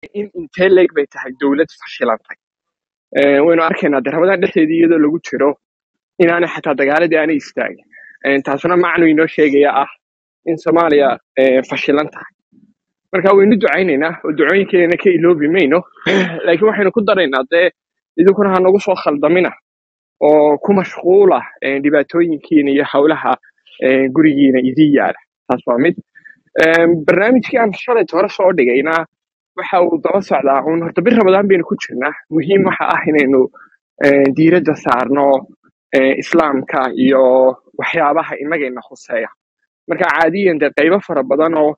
in intee leeg bay tahay dowlad fashilantay. Waynu arkaynaa dee Ramadaan dhexdeedii iyadoo lagu jiro inaanay xataa dagaaladii aanay istaagin. Taasuna macnu inoo sheegaya ah in Soomaaliya fashilan tahay. Marka waynu ducaynaynaa oo ducooyinkeena ka iloobi mayno laakiin waxaynu ku daraynaa dee idinkuna ha nagu soo khaldamina oo ku mashquula dhibaatooyinkiina iyo hawlaha gurigiina idin yaala. Taas waa mid. Barnaamijkii aan shalay hore soo dhigayna waxa uu daba socdaa uun horta bir Ramadaan baynu ku jirnaa. Muhiim waxa ah inaynu diiradda saarno islaamka iyo waxyaabaha inagayna khuseeya. Marka caadiyan dee qaybo fara badan oo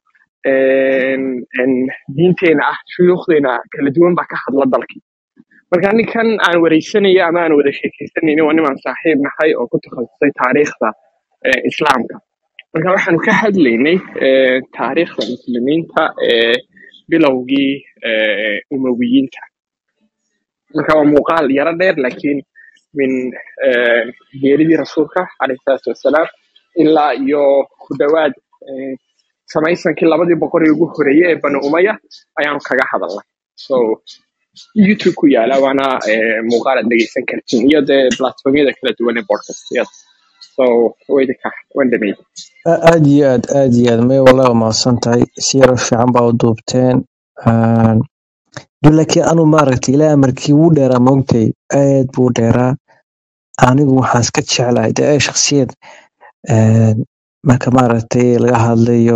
diinteena ah shuyuukhdeena kala duwan baa ka hadla dalkii. Marka ninkan aan wareysanaya ama aan wada sheekaysanayno waa nimaan saaxiib nahay oo ku takhasusay taariikhda islaamka. Marka waxaanu ka hadlaynay taariikhda muslimiinta bilowgii umawiyiinta. Marka waa muuqaal yaro dheer laakiin min geeridii rasuulka calayhi salaatu wasalaam ilaa iyo ku dhowaad samaysankii 2 boqor ee ugu horeeyay ee Banu Umayya ayaanu kaga hadalnay. So YouTube ku yaala waana muuqaal aad dhegeysan kartiin iyo dee platformyada kala duwan ee podcastyada. So weydika wandamay aad iyo aad may walaa mahadsantahay si yar fiican baa u duubteen laakiin anu maaragtay ilaa markii uu dheeraa moogtay aad buu dheeraa anigu waxaan iska jeclahay dee shakhsiyad marka maaragtay laga hadlayo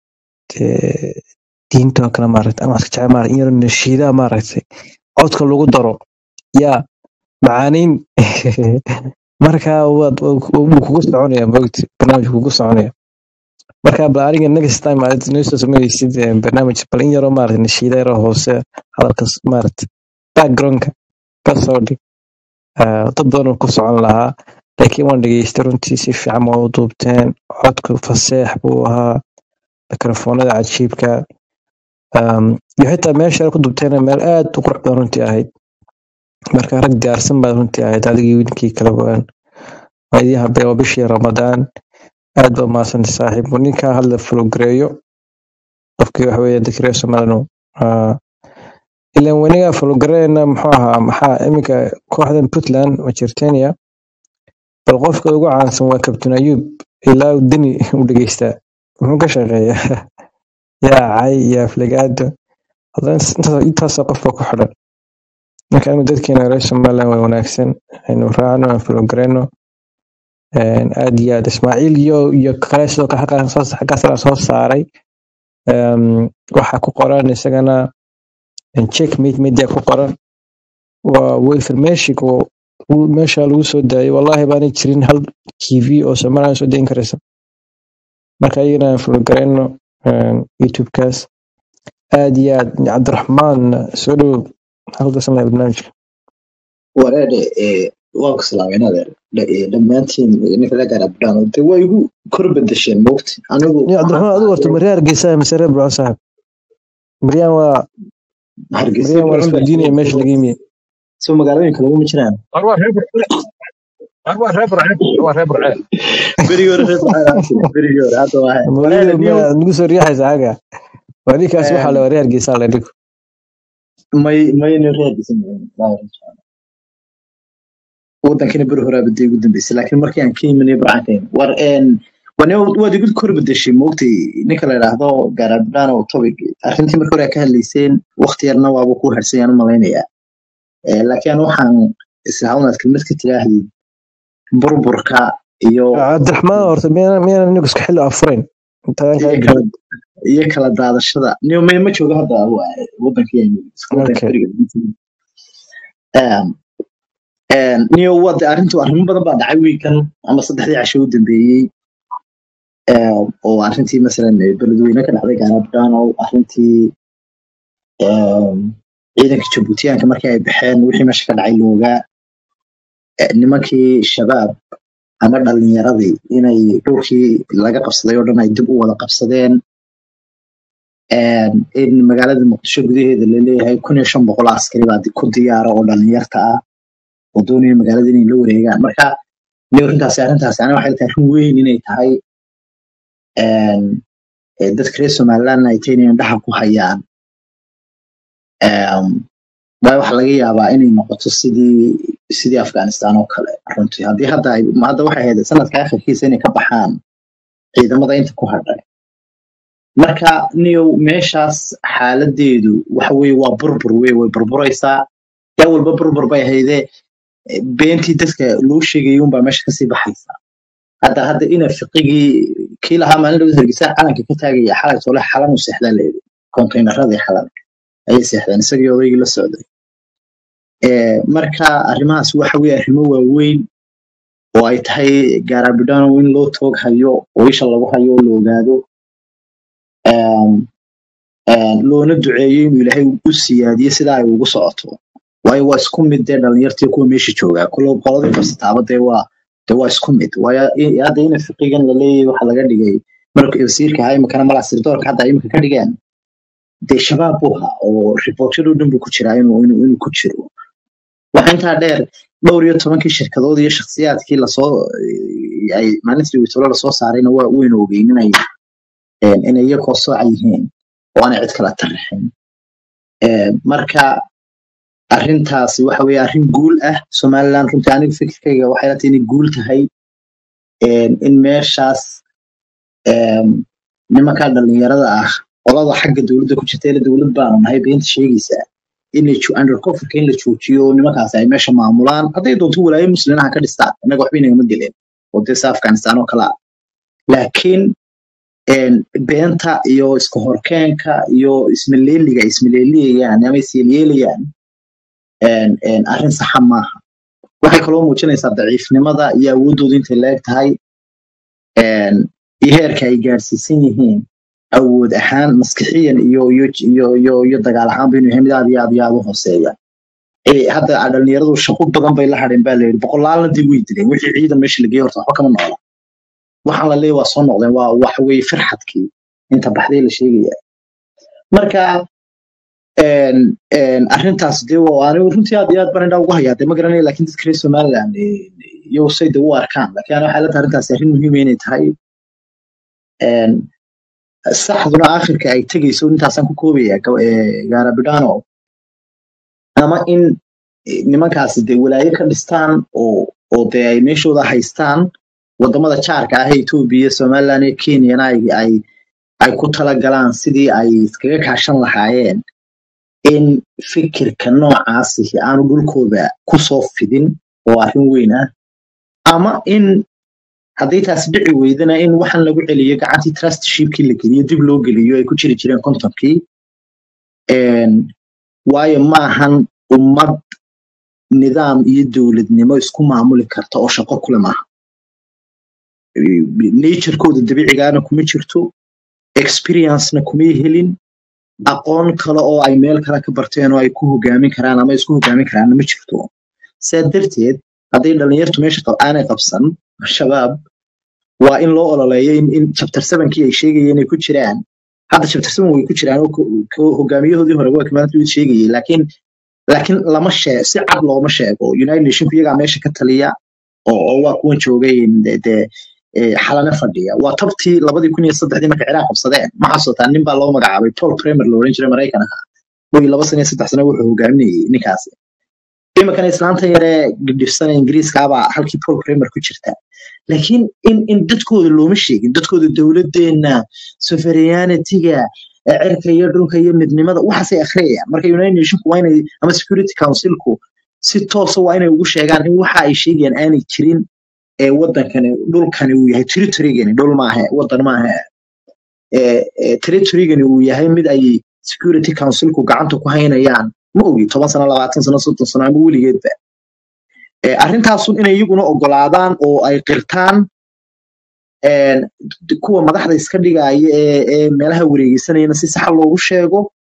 diinta kala maaragtay ama iska jecel maaragtay in nashiida maaragtay codka lagu daro yaa macaanin marka wuu kugu soconaya moogtay barnaamijku kugu soconaya marka aniga next time aad noo sameeysid barnaamij balin yaro maaragtay nashiida yaro hoose hadalkaas maaragtay backgroundka ka soo dhig dad badan ku socon lahaa laakiin waan dhageystay runtii si fiican oo duubteen codku faseex buu ahaa mikrofoonada cajiibka iyo xitaa meesha ku duubteen meel aad u qurux badan runtii ahayd marka rag diyaarsan baa runtii ahayd adigii wiilkii kala waan waydiyaha beewa bishii Ramadaan aad baa maasan saaxiib ninka hadla flogareeyo qofkii wax weeye dadkii Soomaaliyeed ilaan waniga flogareena muxuu ahaa maxaa iminka kooxdan Puntland ma jirteenya bal qofka ugu caansan waa Captain Ayub ilaa dini u dhageystaa wuxuu ka shaqeeyaa cay ya flagaado hadan intaas qofka ku xidhan marka dadkeena reer Soomaaliland way wanaagsan aynu raacno flogareeno aad iyo aad Ismaaciil iyo kaleeso ka xaqaas soo saaray waxa ku qoran isagana checkmate media ku qoran waa information meesha lagu soo daayay wallahi baan jirin hal TV oo Soomaaliland soo deyn karaysa marka ayna flogareeno YouTube kaas aad iyo aad Cabdiraxmaan soo dhow halka samay barnaamijka waraade waan ku salaamaynadeer dhammaantiin ninka la gaar abdaan oo way igu kor bedesheen moogti anigu Cabdiraxmaan adigu horta mareer geesaa masare bro saaxib Maryam waa hargeysa Isbedini meesha laga yimid soo magaalooyinka lagu ma jiraan waa reer berigoor hadda waa nagu soo riixaysa aga wadikaas waxa la reer geesaa la dhigo may reer geesaa wadankina bari hore baday ugu dambeysay laakiin markii aan ka imanay barcaanteen waad igu kor bedeshay moogtay ninka la yiraahdo gaarabdaan oo topic arrintii markii hore ka hadlayseen waqti yarna waaba ku harsan malaynayaa laakiin waxaan ishaawnaad kelmad ka tiraahdid burburka iyo Cabdiraxmaan horta miyana nigu iska xilli afureen iyo kala daadashada ma jooga hadda wadankeena niyo wada arrintu arrimo badan baa dhacay weekend ama 3 casho u dambeeyay oo arrintii masalan beledweyne ka dhacday gaarabdaan oo arrintii ciidanka Jabuutiyaanka markii ay baxeen wixii meesha ka dhacay looga nimankii shabaab ama dhalinyaradii inay dhulkii laga qabsaday oo dhan ay dib u wada qabsadeen in magaalada Muqdisho gudaheeda la leeyahay 1500 askari baa ku diyaara oo dhalinyarta ah oo doonaya magaalada inay la wareegaan marka arrintaas ana waxay tahay weyn inay tahay dadka reer Soomaaliland ay taynayaan dhaxa ku hayaan waayo waxa laga yaabaa inay noqoto sidii Afghanistan oo kale runtii haddii hadda waxay ahayd sanadka akhirkiisa inay ka baxaan ciidamada inta ku hadhay marka niyow meeshaas xaaladeedu waxa weeye waa burbur way burburaysaa yaa walba burbur bay ahaydee beentii dadka loo sheegay unbaa meesha kasii baxaysa hadda ina fiqigii kii lahaa maalin dhowr hargeysa calanka ka taagaya xalay soo leh xalan u seexdaan leeyahay konteynaradii xalan ayay seexdaan isagii odaygii la socday marka arrimahaas waxa weeye arrimo waaweyn oo ay tahay gaarabidhaan in loo toog hayo oo isha lagu hayo oo la ogaado loona duceeyo inuu ilaahay u siyaadiyo sida ay ugu socoto waayo waa isku mid dee dhalinyartii kuwa meesha joogaa qoladii qabsataaba dee waa isku mid waayo hadda ina fiqigan la leeyahay waxa laga dhigay marka wasiirka ahaa imakana malaa sirdoorka hadda imika ka dhigeen dee shabaab buu ahaa oo riboortyadu dhan buu ku jiraa inuu ku jiro waxa intaa dheer 12 shirkadood iyo shakhsiyaadkii ay maalintii witolo lasoo saarayna waa weyn ogeynay inay iyagoo sooca yihiin oo aanay cid kala tarixin marka arrintaasi waxa weeye arrin guul ah Somaliland runtii aniga fikirkayga waxay la tahay inay guul tahay in meeshaas nimanka dhalinyarada ah qolada xagga dawladda ku jirta dawlad baan nahay beenta sheegaysa inay undercover in la joojiyo nimankaas ay meesha maamulaan haday doonto walaayo muslimiinaha ka dhistaan inaga waxba inagama gelin oo dee Afghanistan oo kala laakiin beenta iyo isku horkeenka iyo ismaleeliyaan ama isyeeliyaan arrin sax maaha waxay kaloo muujinaysaa daciifnimada iyo awoodooda intay leeg tahay heerka ay gaarsiisan yihiin awood ahaan maskaxiyan iyo dagaal ahaanba inuu yahay mid aad iyo aad u hooseeya hadda dhalinyaradu shaqo badan bay la hadheen baa layidhi boqolaalna dib way dileen wixii ciidan meesha la geeyay horta waxba kama noola waxaan la leeyahay waa soo noqdeen waa wax weeye farxadkii inta baxday la sheegaya marka arrintaas dee waa anigu runtii aad iyo aad baan indhaa ugu hayaa dee ma garanayo laakiin dadka reer Somaliland iyo sayda u arkaan laakiin waxay la tahay arrintaas arrin muhiim inay tahay saxduna aakhirka ay tagayso intaasaan ku koobaya gaarabidhaano ama in nimankaasi dee walaayo ka dhistaan oo dee ay meeshooda haystaan wadamada jaarka ah Ethiopia Somaliland iyo Kenya ay ku talagalaan sidii ay iskaga kaashan lahaayeen in fikirka noocaasi aanu dhulkooda ku soo fidin oo arrin weyn ah ama in haddii taas dhici weydana in waxaan lagu celiyo gacantii trustshipkii la geliyo dib loo geliyo ay ku jiri jireen kontonkii waayo maahan ummad nidaam iyo dowladnimo isku maamuli karta oo shaqo kule maaha naturekooda dabiicigaana kuma jirto experiencena kuma helin aqoon kale oo ay meel kale ka barteen oo ay ku hogaamin karaan ama isku hogaamin karaan ma jirto saa darteed hadday dhalinyartu meesha aanay qabsan shabaab waa in loo ololeeyo in chapter 7kii ay sheegayeen inay ku jiraan hadda chapter 7 way ku jiraan oo hogaamiyahoodii hore waa kamaanta uu sheegayay laakiin lama sheego si cad looma sheego United Nations iyaga meesha ka taliya oo waa kuwan joogay xalana fadhiya waa tabtii 2003 markay Ciraaq qabsadeen ma xasuutaan nin baa loo magacaabay Paul Bremer loo oran jiray Mareykan ah way 2 sano 3 sano wuxuu hogaaminayay ninkaas imakan islaanta yare gidifsan Ingiriiska baa halkii Paul Bremer ku jirta laakiin in dadkooda looma sheegin dadkooda dawladeena sovereignty-ga cirka iyo dhulka iyo midnimada waxa ay akhriyaan marka United Nations waa inay ama Security Council-ku si toos ah waa inay ugu sheegaan in waxa ay sheegayaan aanay jirin waddankani dhulkani uu yahay territory-gani dhul maaha waddan maaha territory-gani uu yahay mid ay Security Council-ku gacanta ku haynayaan ma ogi 10 sano 20 sano 30 sano ama weligeedba arrintaas inay iyaguna ogolaadaan oo ay qirtaan kuwa madaxda iska dhigaya ee meelaha wareegaysanayna si sax loogu sheego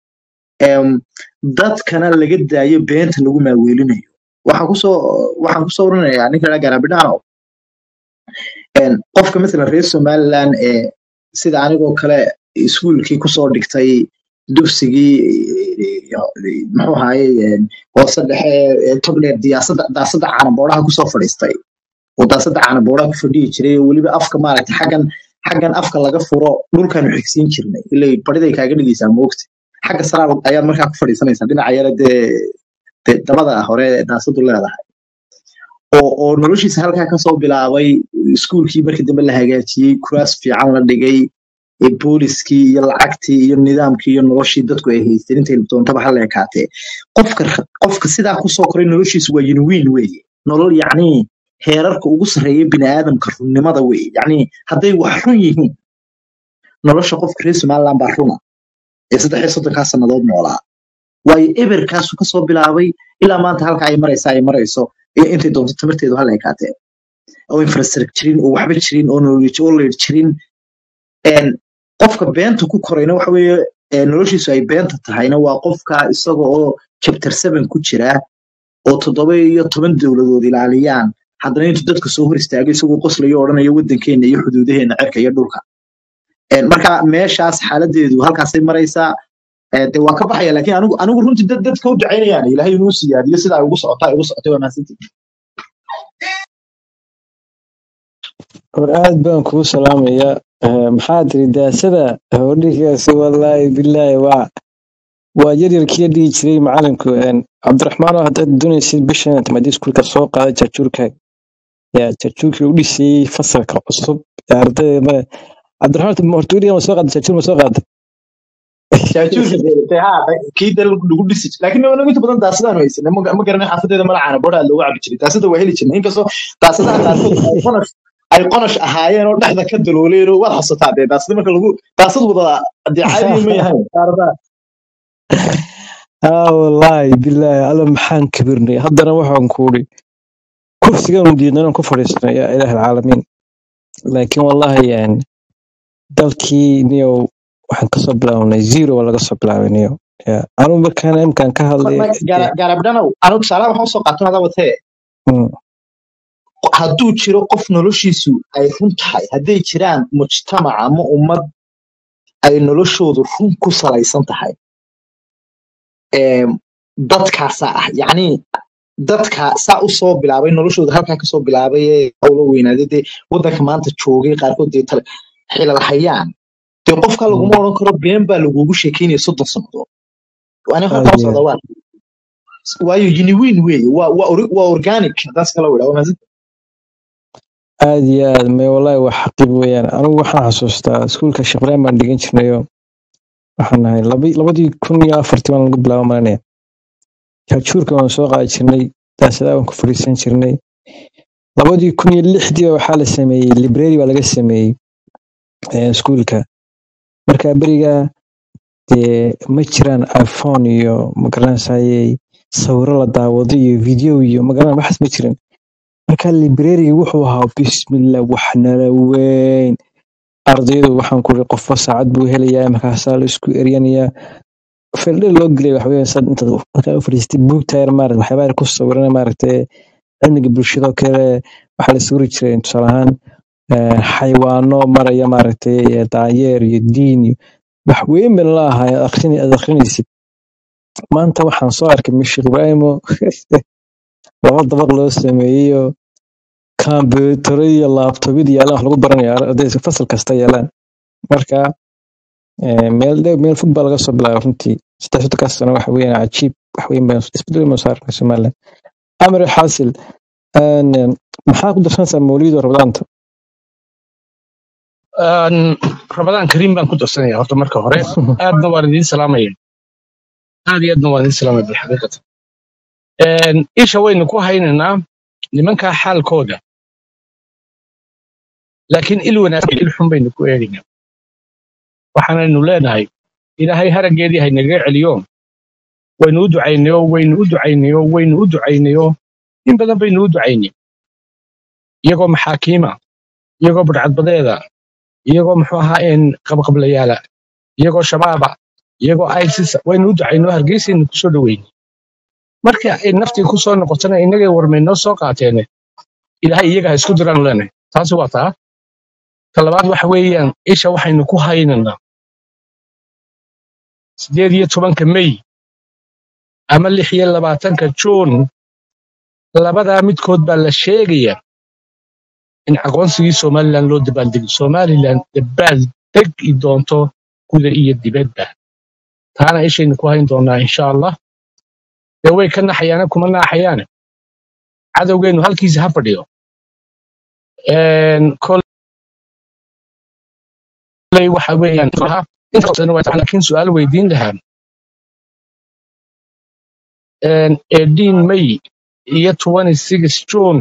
dadkana laga daayo beenta lagu maaweelinayo waxaan ku soo oranayaa ninka gaarabidhaano qofka mesela reer Somaliland sida anigoo kale iskuulkii ku soo dhigtay dugsigii muxuu ahaayay hoose dhexe tobleed daasada caanaboodaha ku soo fadhiistay oo daasada caanaboodaha ku fadhiyi jiray oo waliba afka maaragtay xaggan afka laga furo dhulkan xigsiin jirnay ilaa bariday kaaga dhigaysaa moogti xagga sare ayaad markaa ku fadhiisanaysaa dhinaca yara dee dabada hore daasadu leedahay oo noloshiisa halkaa kasoo bilaabay iskuulkii markii dambe la hagaajiyey kuraas fiican la dhigay booliskii iyo lacagtii iyo nidaamkii iyo noloshii dadku ay haysteen intay doontaba hala ekaatee qofka sidaa kusoo koray noloshiisu waa genuine weeye nolol yacni heerarka ugu sarreeya bini'aadamka runnimada weeye yacni hadday wax run yihiin nolosha qofka reer somaliland baa runa ee 33 sannadood noolaa waayo eberkaasu kasoo bilaabay ilaa maanta halka ay marayso intay doonto tamarteedu hala ekaatee oo infrastructure jirin oo waxba jirin oo knowledge oo leer jirin qofka beenta ku korayna waxa weeye noloshiisu ay beenta tahayna waa qofka isaga oo chapter 7 ku jira oo 17 dowladood ilaaliyaan haddana intuu dadka soo hor istaagay isagoo qoslayo odhanaya waddankeena iyo xuduudaheena cirka iyo dhulka marka meeshaas xaaladeedu halkaasay maraysaa de waa ka baxaya laakiin anigu runtii dadka u ducaynayaan ilaahay inuu siyaadiyo sida ay ugu socotay waa maasantii aad baan kugu salaamayaa maxaa tiri daasada hordhigaasi wallaahi bilaahi waa yaryarkii dhigi jiray macalinku cabdiraxmaan oo haddaad doonaysid bishan timaadi iskuulka soo qaada jaajuurka yaa jaajuurkii u dhisayey fasalka cusub ee ardayda cabdiraxmaan hortuuriya ma soo qaada jaajuur ma soo qaada kiida lagu dhisi laakiin anagu inta badan daasadaan haysan ma garanay xaafadeeda malacaana boodhaa loogu cabi jiray daasada waa heli jirnay inkastoo daasadaha qaarkood ay qonash ahaayeen oo dhexda ka dalooleen oo waad xasuutaa dee daasada marka lagu daasad wada dee caadi ma yahay wallaahi bilaahi alla maxaan kabirnay haddana waxaan kuudhi kursigan diidna inaan ku fadhiisano yaa ilaah alcaalamiin laakiin wallaahi dalkii niyow waxaan kasoo bilaabnay zero laga soo bilaabay niyo anigu markaan imkaan ka hadlay gaarabdhanow anigu tusaalaha waxaan usoo qaato hada watee hadduu jiro qof noloshiisu ay run tahay hadday jiraan mujtamac ama ummad ay noloshoodu run ku salaysan tahay dadkaasaa ah yacni dadka saa u soo bilaabay noloshooda halkaa kasoo bilaabay ee ula weynaaday dee waddanka maanta joogay qaarkood dee xilalhayaan dee qofka laguma odhan karo been baa lagugu sheekeynaya 30 sannadood ani halkaa socda waayo genuine weeye waa organic hadaas kala wadhaa aad iyo aad may wallaahi waa xaqiib weeyaan anigu waxaan xasuustaa iskuulka Sheekh Ibraahim baan dhigan jirnayo waxaan nahay 2004 baan lagu bilaabo maranaya jaajuurka waan soo qaadi jirnay daasada waan ku fadhiisan jirnay 2006 waxaa la sameeyey library baa laga sameeyey iskuulka marka beriga dee ma jiraan iPhone iyo magaranayay sawiro la daawado iyo video iyo magaran waxas ma jirin marka library wuxuu ahaa bismillah wax nala weyn ardaydu waxaan ku ri qof saacad buu helayaa markaas la isku eryanaya fildhe loo gelay wax weeyaan sad inta marka fariistay book tayar maarad waxyaabo ku sawiran maaragtay cilmiga bulshada kale waxa la sawiri jiray tusaalahan xayawaano maraya maaragtay daayeer iyo diin wax weyn baan laahay akhrinaysid maanta waxaan soo arkay Sheekh Ibraahim laba dabaq loo sameeyo computer iyo laptop iyo wax lagu baranayo ardayda fasal kasta yeelan marka meel fog baa laga soo bilaabay runtii 3 sano wax weyn cajiib wax weyn baan isbedel ma saarnay Soomaaliland amar xaasil maxaa ku darsanaysaa mawliid Ramadaanta Ramadan Kareem baan ku darsanaya horta marka hore aadna waan idin salaamaya aad iyo aadna waan idin salaamaya bilxaqiiqata isha waynu ku haynaynaa nimanka xaalkooda laakiin il wanaagsan il xun baynu ku eegaynaa waxaanaynu leenahay ilaahay harageedii hay naga celiyo waynu u ducaynayo in badan baynu u ducaynay iyagoo maxaakiima iyagoo badcadbadeeda iyagoo muxuu ahaa qabqablayaala iyagoo shabaaba iyagoo ISIS waynu u ducayno hargeysaynu ku soo dhaweynay marka ay naftii ku soo noqotana inagay warmaynoo soo qaateen ilaahay iyaga ha isku diraan leenahay taasi waa taa talabaad waxa weeyaan isha waxaynu ku haynaynaa 18 May ama 26 June labadaa midkood baa la sheegaya in aqoonsigii Somaliland loo dabaaldego Somaliland dabaaldeg doonto guda iyo dibadda taana ishaynu ku hayn doonaa insha allah dee way ka naxayaane kuma naaxayaane cadowgeennu halkiisa ha fadhiyo koley waxa weeyaan laakiin su-aal weydiin lahaa 18 May iyo 26 June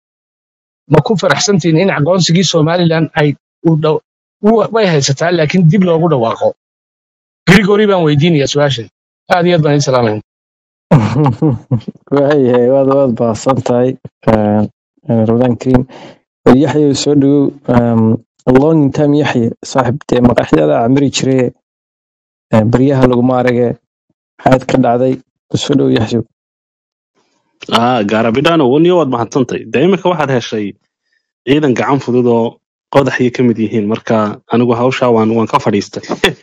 ma ku faraxsantiin in aqoonsigii Somaliland ay way haysataa laakiin dib loogu dhawaaqo Grigori baan weydiinaya su-aashan aad iyo aad baan idin salaamayn waayahay waad baasan tahay Ramadan Kareem Yaxya soo dhawow long time Yaxya saaxiibtay maqaxyada amri jiray baryaha lagu maarage xaad ka dhacday soo dhawow Yaxya gaarabidhaan waniyo waad mahadsantahay daaimaka waxaad heshay ciidan gacan fudud oo qodaxii ka mid yihiin marka anigu hawshaa waan ka fadhiistay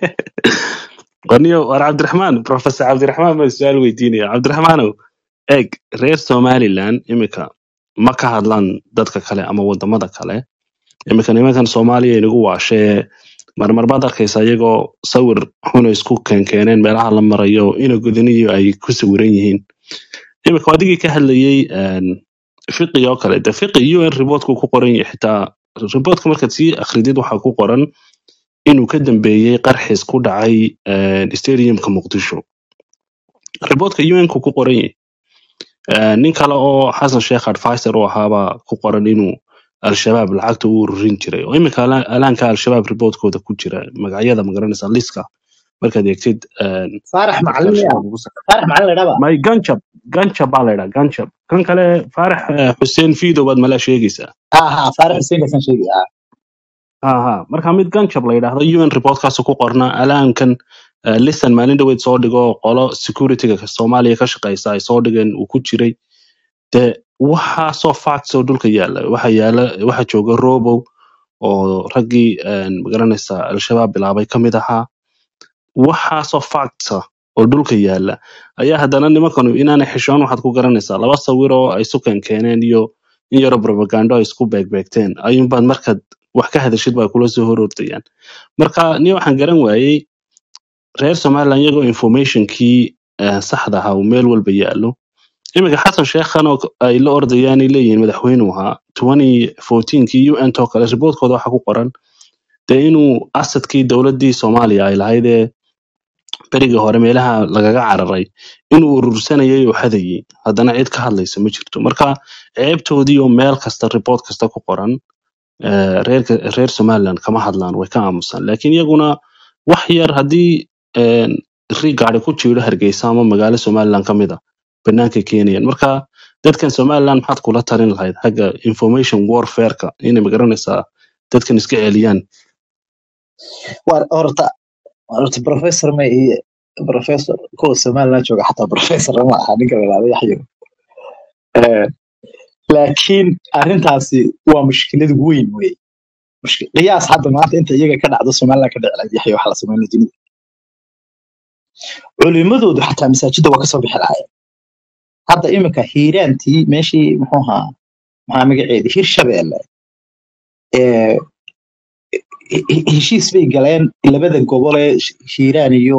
waniyo war cabdiraxmaan professor cabdiraxmaan ma su'aal weydiinaya cabdiraxmaanow eeg reer Somaliland imika ma ka hadlaan dadka kale ama wadamada kale imika nimankan Soomaaliya inagu waashee marmar baad arkaysaa iyagoo sawir xun isku keenkeeneen meelaha la marayo ina gudaniyo ay ku sawiran yihiin imika adigii ka hadlayay fiqi oo kale de fiqi UN reportku ku qoran yahay xitaa reportka markaad sii akhridid waxaa ku qoran inuu ka dambeeyay qarxis ku dhacay stadiumka Muqdisho reportka UN ku qoran yahay nin kale oo Xasan Sheekh advisor oo ahaaba ku qoran inuu al-shabaab lacagta uu ururin jiray oo imika alaanka al-shabaab reportkooda ku jira magacyada magaranaysa liska markaad eegtid faarax macallin dhaba may ganjab baa la yidhaa ganjab kan kale faarax xuseen fiido baad mala sheegaysaa faarax xuseen kasan sheegay marka mid ganjab la yidhaahdo UN reportkaas ku qorna alaankan listen maalin dhaweyd soo dhigo qolo securityga Soomaaliya ka shaqeysa ay soo dhigeen uu ku jiray de waxa soo facts oo dhulka waxa jooga Robow oo raggii magaranaysa al-shabaab bilaabay kamid ahaa waxa soo facts oo dhulka yaala ayaa hadana nimankanu inaanay xishoon waxaad ku garanaysaa laba sawir oo ay su keeneen iyo in yaro propaganda ay isku beegbeegteen ayuun baad markaad wax ka hadashid baa kula soo horordayaan marka ni waxaan garan waayay reer Somaliland iyagoo informationkii saxda ah oo meel walba yaalo imika Xasan Sheekh oo ay la ordayaan leeyihiin madaxweynuhu ahaa 2014kii UN to kale reportkooda waxa ku qoran inuu asadkii dawladii Soomaaliya ay lahayd bariga hore meelaha lagaga cararay inuu urursanayay oo xadayay hadana cid ka hadlaysa ma jirto marka ceebtoodii oo meel kasta report kasta ku qoran reer Somaliland kama hadlaan way ka aamusan laakiin iyaguna wax yar hadii rigaari ku jiro Hargeysa ama magaalo Somaliland kamida banaanka Keenyan marka dadkan Somaliland maxaad kula tarin lahayd haga information warfare-ka inay magaranaysaa dadkan iska celiyaan horta professor ko Somaliland jooga xataa professor ma aha ninka la Yaxya laakiin arrintaasi waa mushkilad weyn wey qiyaas hadda maanta inta iyaga ka dhacdo Somaliland ka dhacay Yaxya waxa la sameeyay dunida culimadoodu xataa masaajidda waa ka soo bixi lahaayeen hadda imika hiiraantii meeshii maxaa magaceedii Hirshabeelle heshiis bay galeen labada gobol ee Hiiraan iyo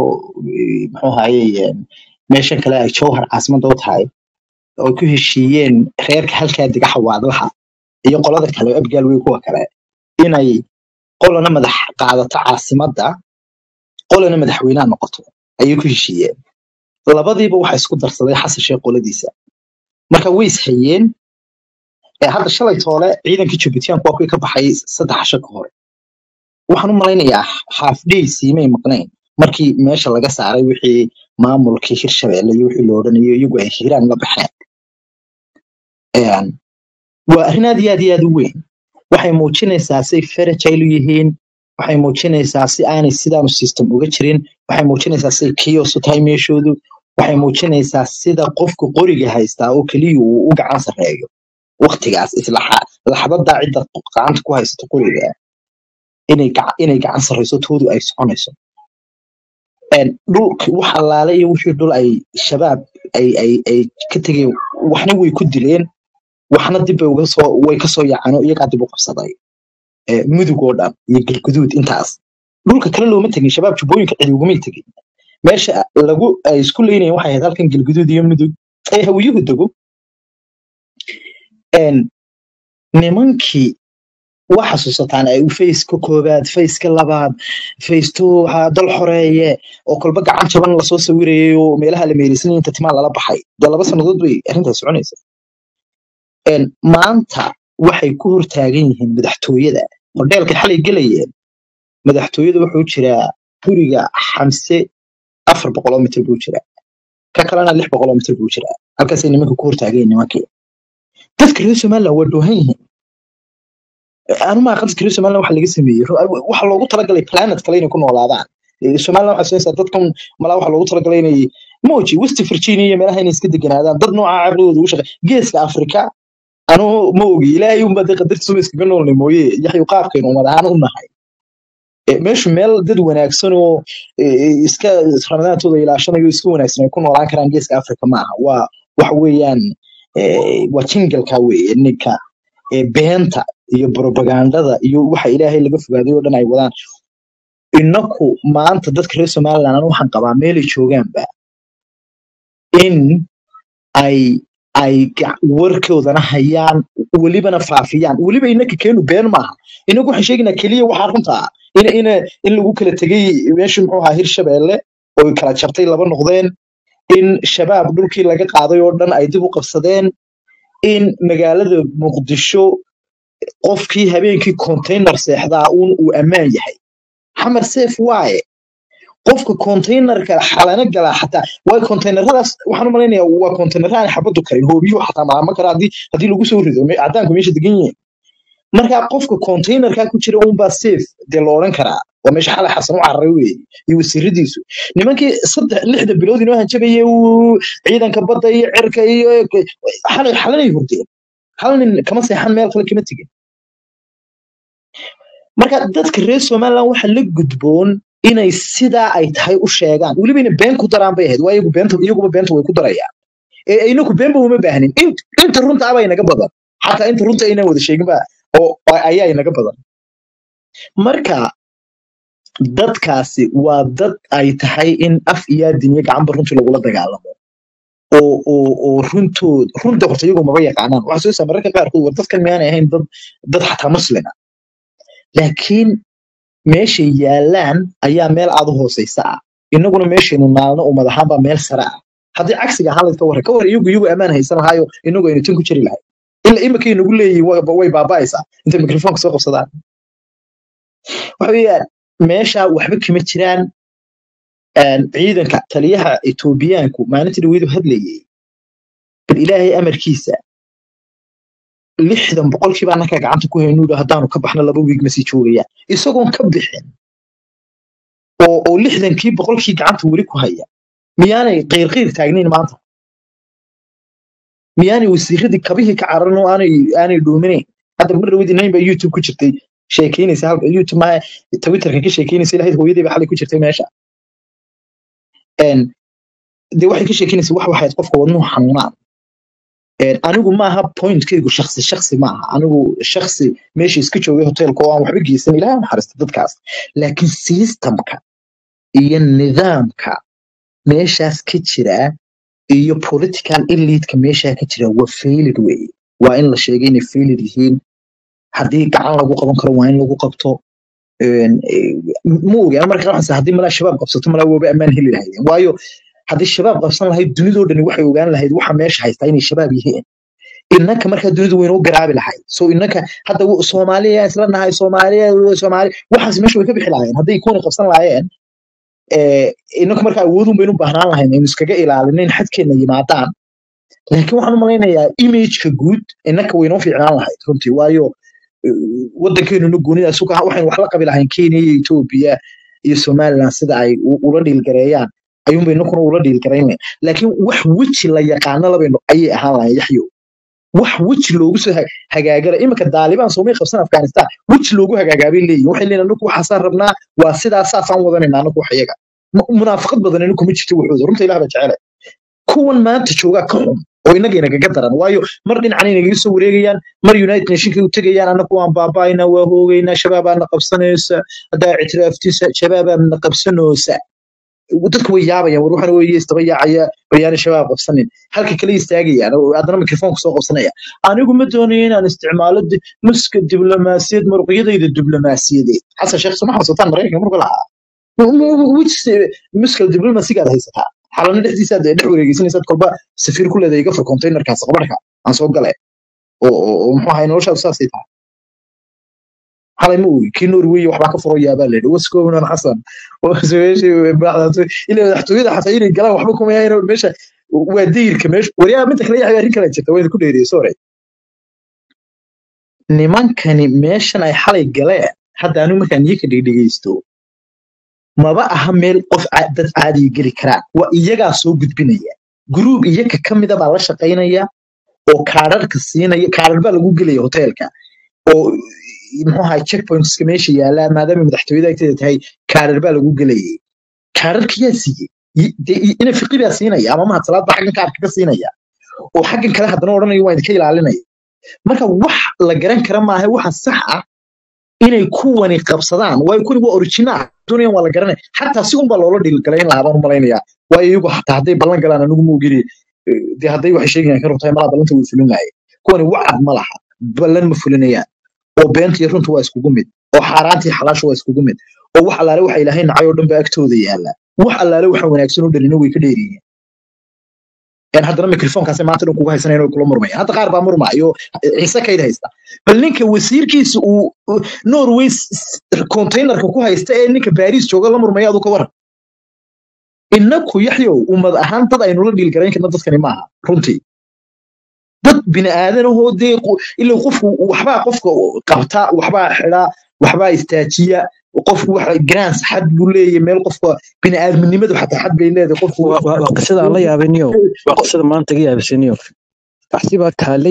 meesha kale ay Jowhar caasimada u tahay oo ku heshiiyeen reerka halkaa diga xawaadlaha iyo qolada kale abgaal way kuwa kale inay qolana madax qaadato caasimada qolana madaxweynaha noqoto ayay ku heshiiyeen labadiiba waxa isku darsaday Xasan Sheekh qoladiisa marka way ishayeen hadda shalay toole ciidankii Jubbitiyan kuwa ka baxay 3 casho ka hor waxaan u malaynayaa half day siimay maqneen markii meesha laga saaray wixii maamulkii Hirshabeelle iyo wixii loo dhanayo iyagu ay Hiiraan la baxeen waa arrin aad u weyn waxay muujinaysaa si fragile yihiin waxay muujinaysaa si aanay sidaan system uga jirin waxay muujinaysaa si chaos u tahay meeshoodu waxay muujinaysaa sida qofku qoriga haystaa oo kaliya uu u gacan sareeyo waqtigaas isla laxdada cidda gacanta ku haysto qoriga inay gacan sareyso toodu ay soconayso dhulka waxa laala iyo wixii dhul ay shabaab ay ka tageen waxna way ku dileen waxna dib way ka soo yaacano iyaga dib u qabsaday mudug oo dhan iyo galguduud intaas dhulka kale looma tagin shabaab jubbooyinka cid uguma tagin meesha lagu ay isku leeyihiin waxay ahayd halkan galguduud iyo mudug ay hawiyuhu dego een nimankii wax xasuusataan ay u face ka koobaad face ka labaad face 2 waxa dal xoreeye oo kolba gacan jaban la soo sawirayay oo meelaha la meelisay inta timaan lala baxay dee 2 sanadood bay arrintaas soconaysa een maanta waxay ku hortaagan yihiin madaxtooyada modelka xalay galayeen madaxtooyada wuxuu jiraa guriga xamse 400 mitir buu jiraa ka kalena 600 mitir buu jiraa halkaas ay nimanka ku hortaagan yihiin nimankii dadka reer Soomaaliya waa doohan yihiin anu ma aqoonsi karo Soomaaliya waxa laga sameeyay waxa loogu talagalay planet kale inay ku noolaadaan Soomaaliya waxa soo saartay dadkan mala waxa loogu talagalay inay mooji West Virginia iyo meelaha inay iska deganaadaan dad nooca caqligooda u shaqeeya geeska Afrika anu ma ogi ilaahay uma qadartiisu iskaga noolnay mooye yaxay qaabkeenu madaxan u nahay meeshu meel dad wanaagsan oo iska Ramadaantooda ilaashanayo iska wanaagsan ay ku noolaan karaan geeska Afrika ma aha waa wax weeyaan waa jingalka weeye ninka beenta iyo propagandada iyo waxa ilaahay laga fogaaday oo dhan ay wadaan inaku maanta dadka reer Soomaaliland anu waxaan qabaa meel ay joogaanba in ay warkoodana hayaan walibana faafiyaan waliba inaka keenu been maaha inagu waxaan sheegnaa kaliya waxa runta in lagu kala tagay meesha muxuu ahaa Hirshabeelle oo kala jabtay laba noqdeen in shabaab dhulkii laga qaaday oo dhan ay dib u qabsadeen in magaalada Muqdisho qofkii habeenkii container seexda uu ammaan yahay xamar seef waaye qofka containerka xalana gala xataa way containeradaas waxaan u maleynayaa waa containerada xabadu karin hoobiyo xataa ma kara hadii lagu soo rido cadaanku meesha degan yihiin marka qofka containerka ku jira uun baa safe de la oran karaa waa meesha xalay xasan u carray weey iyo wasiiradiisu nimankii 6 bilood inoo hanjabayay ciidanka badda iyo cirka iyo xalanay hurdeen halnin kama seexan meel kale kama tigin marka dadka reer Soomaaliland waxa la gudboon inay sida ay tahay u sheegaan waliba inay been ku daraan bay ahayd waayo iyagu beenta way ku darayaan ayna ku been uma baahnin inta runta abay naga badan xataa inta runta ayna wada sheegin ba oo ayaa naga badan marka dadkaasi waa dad ay tahay in af iyo diiniga gacan runtii lagu dagaalamo oo runta horta iyagu ma yaqaanaan waxa soo samarka qaar ku dadkan miyaan ahayn dad xataa muslima laakiin meesha yaalaan ayaa meel aad u hooseysa inaguna meeshaynu naalno oo madaxan baa meel sare ah hadii cagsiga halka ka war iyagu amaan haysan lahayo inagu aynu tin ku jiri lahayn ila imika inagu leeyihiin way baabaaysa inta mikrofoonka soo qabsadaan waxa weeyaan meesha waxba kama jiraan ciidanka taliyaha Etoobiyaanku maalintii dhaweedu hadlayay bal ilaahay amarkiisa 60% annaka gacanta ku haynuudo hadaanu ka baxna 2 week ma sii joogaya isagoon ka bixin oo 60% gacanta wali ku haya miyaanay qeyr taagnayn maanta miyaanay wasiiradii kabihii ka cararno aanay dhoominayn hadda mar dhaweed inay YouTube ku jirtay sheekeynaysa halka YouTube ma Twitter ka sheekeynaysa ilaahay hooyadii ba xalay ku jirtay meesha de waxay ka sheekeynaysa waxay qofka wadnuhu xanuunaan anigu maaha pointkaygu shakhsi maaha anigu shakhsi meesha iska joogay hotelka oo aan waxba geysan ilaahay naxariista dadkaas laakiin systemka iyo nidaamka meeshaas ka jira iyo political elite-ka meesha ka jira waa failed way waa in la sheegay inay failed yihiin hadii gacan lagu qaban karo waa in lagu qabto ma ogi marka waxaan hadii mala shabaab qabsato mala waba amaan heli lahayn waayo hadii shabaab qabsan lahayd dunidoo dhan waxay ogaan lahayd waxa meesha haysta inay shabaab yihiin innaka marka dunidu weyn u garaabi lahayd soo innaka hadda Soomaaliya isla nahay Soomaali waxaas meesha way ka bixi lahayn hadii kooni qabsan lahaayeen innaka marka awoodun baynu baahnaan lahayn in iskaga ilaalinayn xadkeena yimaadaan laakiin waxaan u maleynayaa image-ka guud innaka weynoo fiicnaan lahayd runtii waayo wadankeenu goonida suuqa waxaan wax la qabi lahayn Kenya iyo Ethiopia iyo Somaliland sida ay ula dhiilgareeyaan ayuun baynu kuna ula dhiilgareeyeen laakiin wax wiji la yaqaan labayno ayay ahaan lahayn yaxyo wax wiji loogu soo hagaagara imika Taliban Soomaali qabsan Afghanistan wiji loogu hagaagabay leeyahay waxay leeyahay anagu waxa saan rabnaa waa sidaas aan wadanayna anagu wax iyaga munaafiqad badan inuu kuma jirto wuxuu runta Ilaahay ba jecel kuwan maanta jooga ka xun oo inaga daran waayo mar dhinacan inaga soo wareegayaan mar United Nations u tagayaan anagu aan baabaayna waa hoogayna shabaabana qabsanaysa hadaa ictiraaftiisa shabaabana qabsanaysa dadku way yaabayaan war waxaan weeye istaba yaacaya bayaani shabaab qabsanin halka kale istaagayaan oo haddana mikrofoonka soo qabsanaya anigu ma doonayo inaan isticmaalo muska diblomaasiyad muruqyadayda diblomaasiyadeed xasan sheekh samax wasataan maraykanka marka lahaa muska diblomaasigaad haysataa xalana dhexdiisaad dhex wareegeysanaysaad kolba safiir ku leedahay gafar containerkaas qabarka aan soo galay oo muxuu ahay noloshaadu saasay tahay xalay ma ogi kii norway waxbaa ka furo yaabaa leedhi waskoonan xasan ilaa madaxtooyada xataa inay galaan waxba kuma yahayn meesha waa dayirka meesha waryaa midda kale yahay arrin kale jirta waa ku dheeriyey sore nimankani meeshan ay xalay galeen hadda anigu markaan iyaga dhegeysto maba aha meel qof dad caadiga geli karaan waa iyagaa soo gudbinaya gruub iyaga ka mida baa la shaqaynaya oo kaadharka siinaya kaadhar baa lagu gelaya hoteelka oo muxuu ahay checkpointska meesha yaala maadaama madaxtooyada agteeda tahay kaadhar baa lagu gelayay kaadharka yaa siiyey ina fiqi baa siinaya ama mahad salaad baa xaggan kaadhka ka siinaya oo xaggan kale haddana odhanaya waa idinka ilaalinaya marka wax la garan kara maaha waxa sax ah inay kuwani qabsadaan waayo kuwani waa original doonayaan waa la garanaya xataa si unbaa loola dhiilgalayn lahaa baan u malaynayaa waayo iyagu xataa hadday ballan galaan anigu ma ogeli dee hadday waxay sheegayaan ka rabtahay malaa ballanta way fulinaya kuwani wacad ma laha ballan ma fulinayaan oo beentiyo runta waa iskugu mid oo xaaraantii xalaasha waa iskugu mid oo wax allaale waxa ilaahay nacay oo dhan baa agtooda yaala wax allaale waxa wanaagsan oo dhalina way ka dheeryihiin haddana mikrofoonkaas maanta dhan kugu haysanayaan oo kula murmayaan hadda qaar baa murmaayo ciise kayd haysta bal ninka wasiirkiisa uu norway containerka ku haysta ee ninka baariis jooga la murmaya aduu ka waran innaku yaxyow ummad ahaan dad aynu la dhiilgarayn karna dadkani maaha runtii dad bini aadanahoo dee ilaa qofku waxbaa qofka qabta waxbaa xidha waxbaa istaajiya qofku waxa grants xad buu leeyahay meel qofka bini aadminimadu xataa xad bay leedahay qofku waa qisada aan la yaabaniyo waa qisada maanta ga yaabisaniyo taxsi baa taalay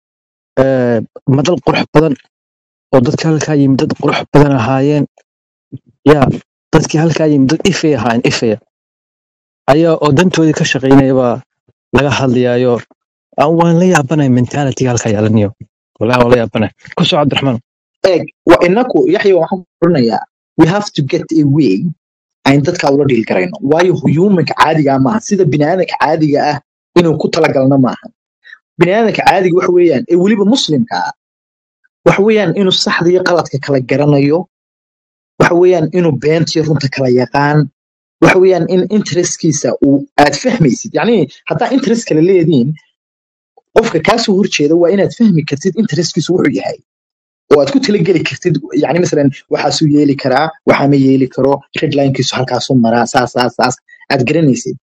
madal qurux badan oo dadka halkaa yimid dad qurux badan ahaayeen yaa dadkii halkaa yimid dad ifay ahaayeen ifaya ayaa oo dantoodii ka shaqaynaya baa laga hadlayaayo waan la yaabanay mentality halkaa yaalaniyo walaa waa la yaabanay ku soo cabdiraxmaan eeg waa inaku yaxya waxaan qoranayaa we have to get a way ayn dadka ula dhiil garayno waayo humanka caadiga maaha sida bini'aadanka caadiga ah inuu ku talagalna maaha bini'aadanka caadiga waxa weeyaan ee weliba muslimka ah waxa weeyaan inuu saxda iyo qaladka kala garanayo waxa weeyaan inuu beentiyo runta kala yaqaan waxa weeyaan in interestkiisa uu aad fahmaysid yacni haddaa interest kala leediin qofka kaasoo horjeeda waa inaad fahmi kartid interestkiisu wuxuu yahay oo aad ku talageli kartid yani masalan waxaasuu yeeli karaa waxaa ma yeeli karo redlinekiisu halkaasuu maraa saas aad garanaysid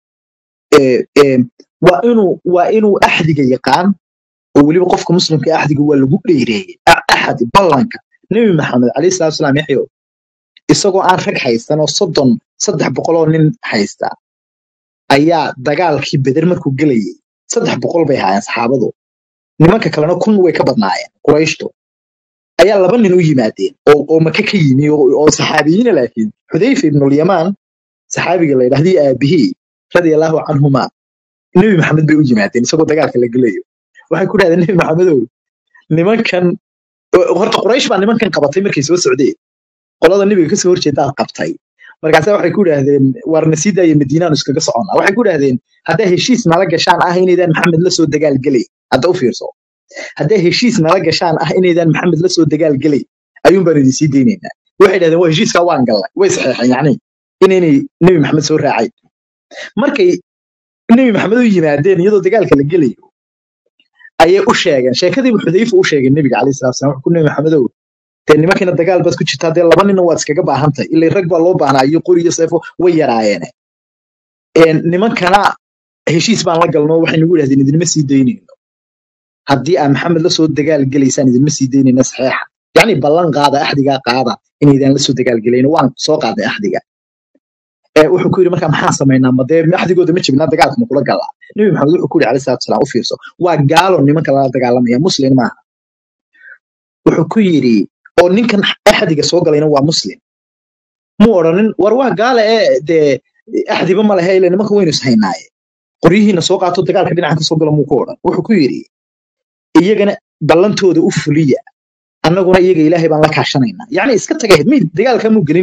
waa inuu axdiga yaqaan oo weliba qofka muslimka axdiga waa lagu dheereeyey axad ballanka nebi maxamed calayhi salaatu wasalaam yaxyo isagoo aan rag haysan oo 300 oo nin haysta ayaa dagaalkii beder markuu gelayay 300 bay haayeen saxaabadu nimanka kalena 1,000 way ka badnaayeen qurayshtu ayaa 2 nin u yimaadeen oo maka ka yimi oo saxaabiyiin laakiin xudayfa ibn al-yaman saxaabiga la yiraahdo aabihii radiyallahu anhuma nabi maxamed bay u yimaadeen isagoo dagaalka la galayo waxay ku dhaadeen nabi maxamedow nimankan horta quraysh baa nimankan qabatay markay soo socdeen qolada nabiga ka soo horjeedaa qabtay markaas waxay ku dhaadeen warna sidaay madiinaan iskaga soconnaa waxay ku dhaadeen hadday heshiis nala gashaan ah inaydaan maxamed la soo dagaal galay hadda u fiirso hadday heshiis nala gashaan ah inaydaan maxamed la soo dagaal galay ayuun baan idin sii deynaynaa waxay dhahdeen waa heshiiska waan galnay way saxeexeen yacni inaynay nebi maxamed soo raacay markay nebi maxamed u yimaadeen iyadoo dagaalka la gelayo ayay u sheegeen sheekadiibu xudayfa u sheegay nebiga calayhi salaatu wasalaam wuxuu ku nebi maxamedow dee nimankina dagaal baad ku jirtaa dee 2 ninna waad iskaga baahantahay ilaa rag baa loo baahnaa iyo qori iyo seefo way yaraayeen nimankana heshiis baan la galno waxay nagu yidhahdeen idinma sii daynayno haddii aan maxamed la soo dagaal gelaysaan idinma sii daynayna saxeexa yacni ballan qaada axdigaa qaada inaydaan la soo dagaal gelayno waan soo qaaday axdiga wuxuu ku yidhi markaa maxaan samaynaa madee axdigooda ma jibnaa dagaalka ma kula galaa nebi maxamed wuxuu ku yidhi calayhi salaatu wasalaam u fiirso waa gaalo nimanka lala dagaalamaya muslim maaha wuxuu ku yidhi oo ninkan axdiga soo galayna waa muslim muu odhanin war waa gaale dee axdiba ma lehe ile nimanka waynu ishaynaaye qoryihiina soo qaato dagaalka dhinacan ka soo gala muu ku odhan wuxuu ku yidhi iyagana ballantooda u fuliya annaguna iyaga ilaahay baan la kaashanaynaa yacni iska tagayd mid dagaalka muu gelin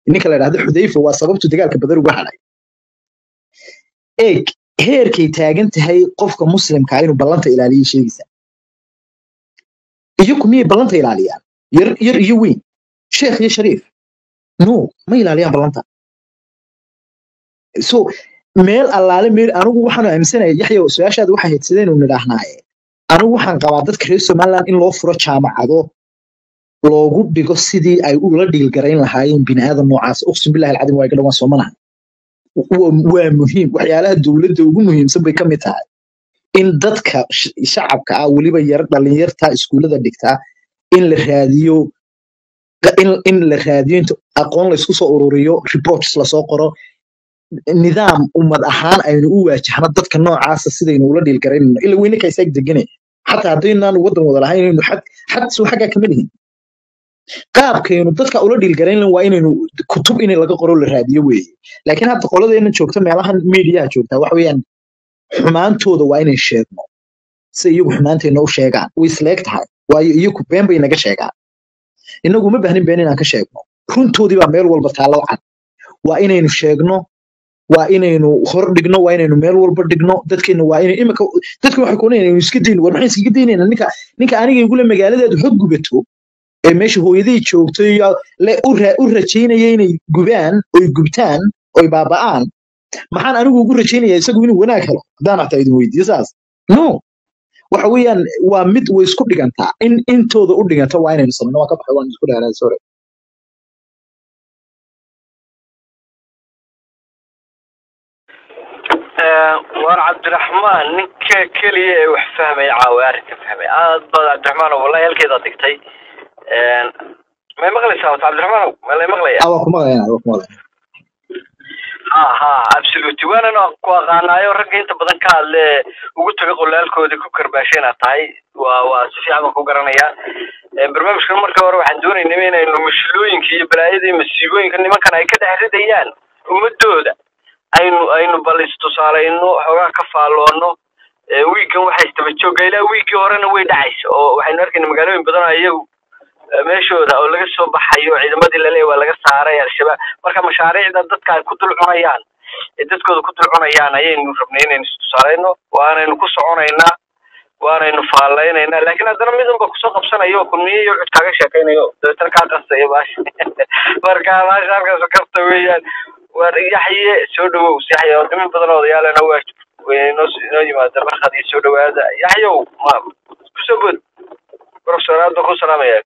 ninka la yidhaahdo xudayfa waa sababtu dagaalka badar uga hadhay eeg heerkay taagan tahay qofka muslimka inuu ballanta ilaaliyo sheegaysa iyo kumiyay ballanta ilaaliyaan yar iyo weyn sheekh iyo shariif no ma ilaaliyaan ballanta so meel allaale meel anigu waxaan aaminsanahay yaxya su'aashaada waxay ahayd sideen u nidhaahnaaye anigu waxaan qabaa dadka reer somaliland in loo furo jaamacado loogu dhigo sidii ay ula dhiilgarayn lahaayeen bini'aadan noocaas uqsim billahi alcadim waa iga dhawaan soomanaha waa muhiim waxyaalaha dowladda ugu muhiimsan bay ka mid tahay in dadka shacabka ah weliba yar dhalinyarta iskuullada dhigtaa in la raadiyo in la raadiyo inta aqoon la isku soo ururiyo reports lasoo qoro nidaam ummad ahaan aynu u waajahno dadka noocaasa sidaynu ula dhiilgaraynayno ila weyne ka isaag degane xataa haddaynaan waddan wada lahayn inaynu xad soo xaggaa kama lihin qaabkaynu dadka ula dhiilgarayn waa inaynu kutub in laga qoro la raadiyo weeye laakiin hadda qoladeenna joogta meelahan miidiyaha joogtaa waxa weeyaan xumaantooda waa inay sheegno si iyagu xumaanteenna u sheegaan way isleeg tahay waayo iyagu been bay naga sheegaan inagu ma bahnin been inaan ka sheegno runtoodii baa meel walba taallo cad waa inaynu sheegno waa inaynu hor dhigno waa inaynu meel walba dhigno dadkeena waa inay imika dadku waxay ku leeyihiin iska diin war maxay iska diinayna ninka aniga igula magaaladeedu xog gubato ee meesha hooyadii joogto iyo u rajaynaya inay gubaan oy gubtaan oy baaba'aan maxaan anigu ugu rajaynayaa isagu inuu wanaag helo haddaan xataa idin weydiiyo saas no waxa weeyaan waa mid way isku dhigantaa in intooda u dhiganta waa inaynu samayno waa ka baxay waan isku dheeraa sorry war cabdiraxmaan ninka keliya ee wax fahmaya caawa arrinka fahmay aad baad cabdiraxmaan wallahi halkeeda dhigtay may maqlaysaa wata cabdiraxmaan ma lay maqlaya waa ku maqlayaa ha absolutely waana ku aqaanaayo ragga inta badan ka hadle ugu taga qolaalkoodii ku karbaashayna tahay waa si fiican baan ku garanayaa barnaamijkan marka hore waxaan doonaynaa inaynu mashluuyinka iyo balaayada iyo masiibooyinka nimankan ay ka dhex ridayaan ummadooda aynu bal istusaalayno xoogaa ka faaloono wiigan waxay istaba jooga ilaa wiigii horena way dhacaysa oo waxaynu arkayna magaalooyin badan oo iyagu meeshooda oo laga soo baxayo ciidamadii laleeyahay waa laga saaray al-shabaab marka mashaariicda dadka ay ku dul cunayaan dadkooda ku dul cunayaan ayaynu rabnay inaynu istusaalayno waanaynu ku soconaynaa waanaynu faalaynaynaa laakiin haddana midunba kusoo qabsanayo kulmiye iyo cod kaaga sheekaynayo dabeetana kaa qasayo baasha marka baasha halkaas karta weeyaan war yaxye soo dhawow yaxye oo dhimin badan oo odayaalena inoo yimaada markaad iyo soo dhawaada yaxyow ma kusoo bood professor aad baan ku salaamaya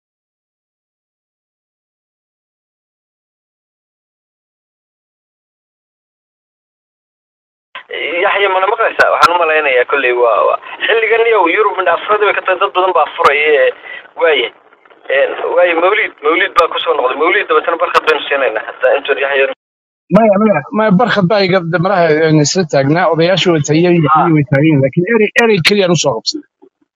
yaxye mana maqlaysaa waxaan u malaynayaa kolley waa xilligan iyo yurub midhaafurada way ka tahay dad badan baa furaya waaye mawlid baa kusoo noqday mawlid dabeetana barkad baynu siinaynaa hataa intood yaxye maya barkad baa iga maraha isla taagnaa odayaashu way taageen laakiin erey keliyaan usoo qabsaday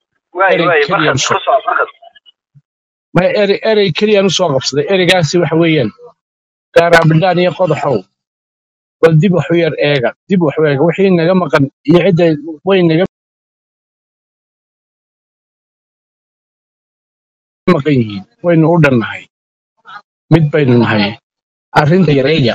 maya erey keliyaan usoo qabsaday ereygaasi waxa weeyaan gaaraabidhaan iyo qodaxow bal dib wax u yar eega wixii naga maqan iyo cidda way naga maqan yihiin waynu u dhannahay mid baynu nahay arrinta yareeya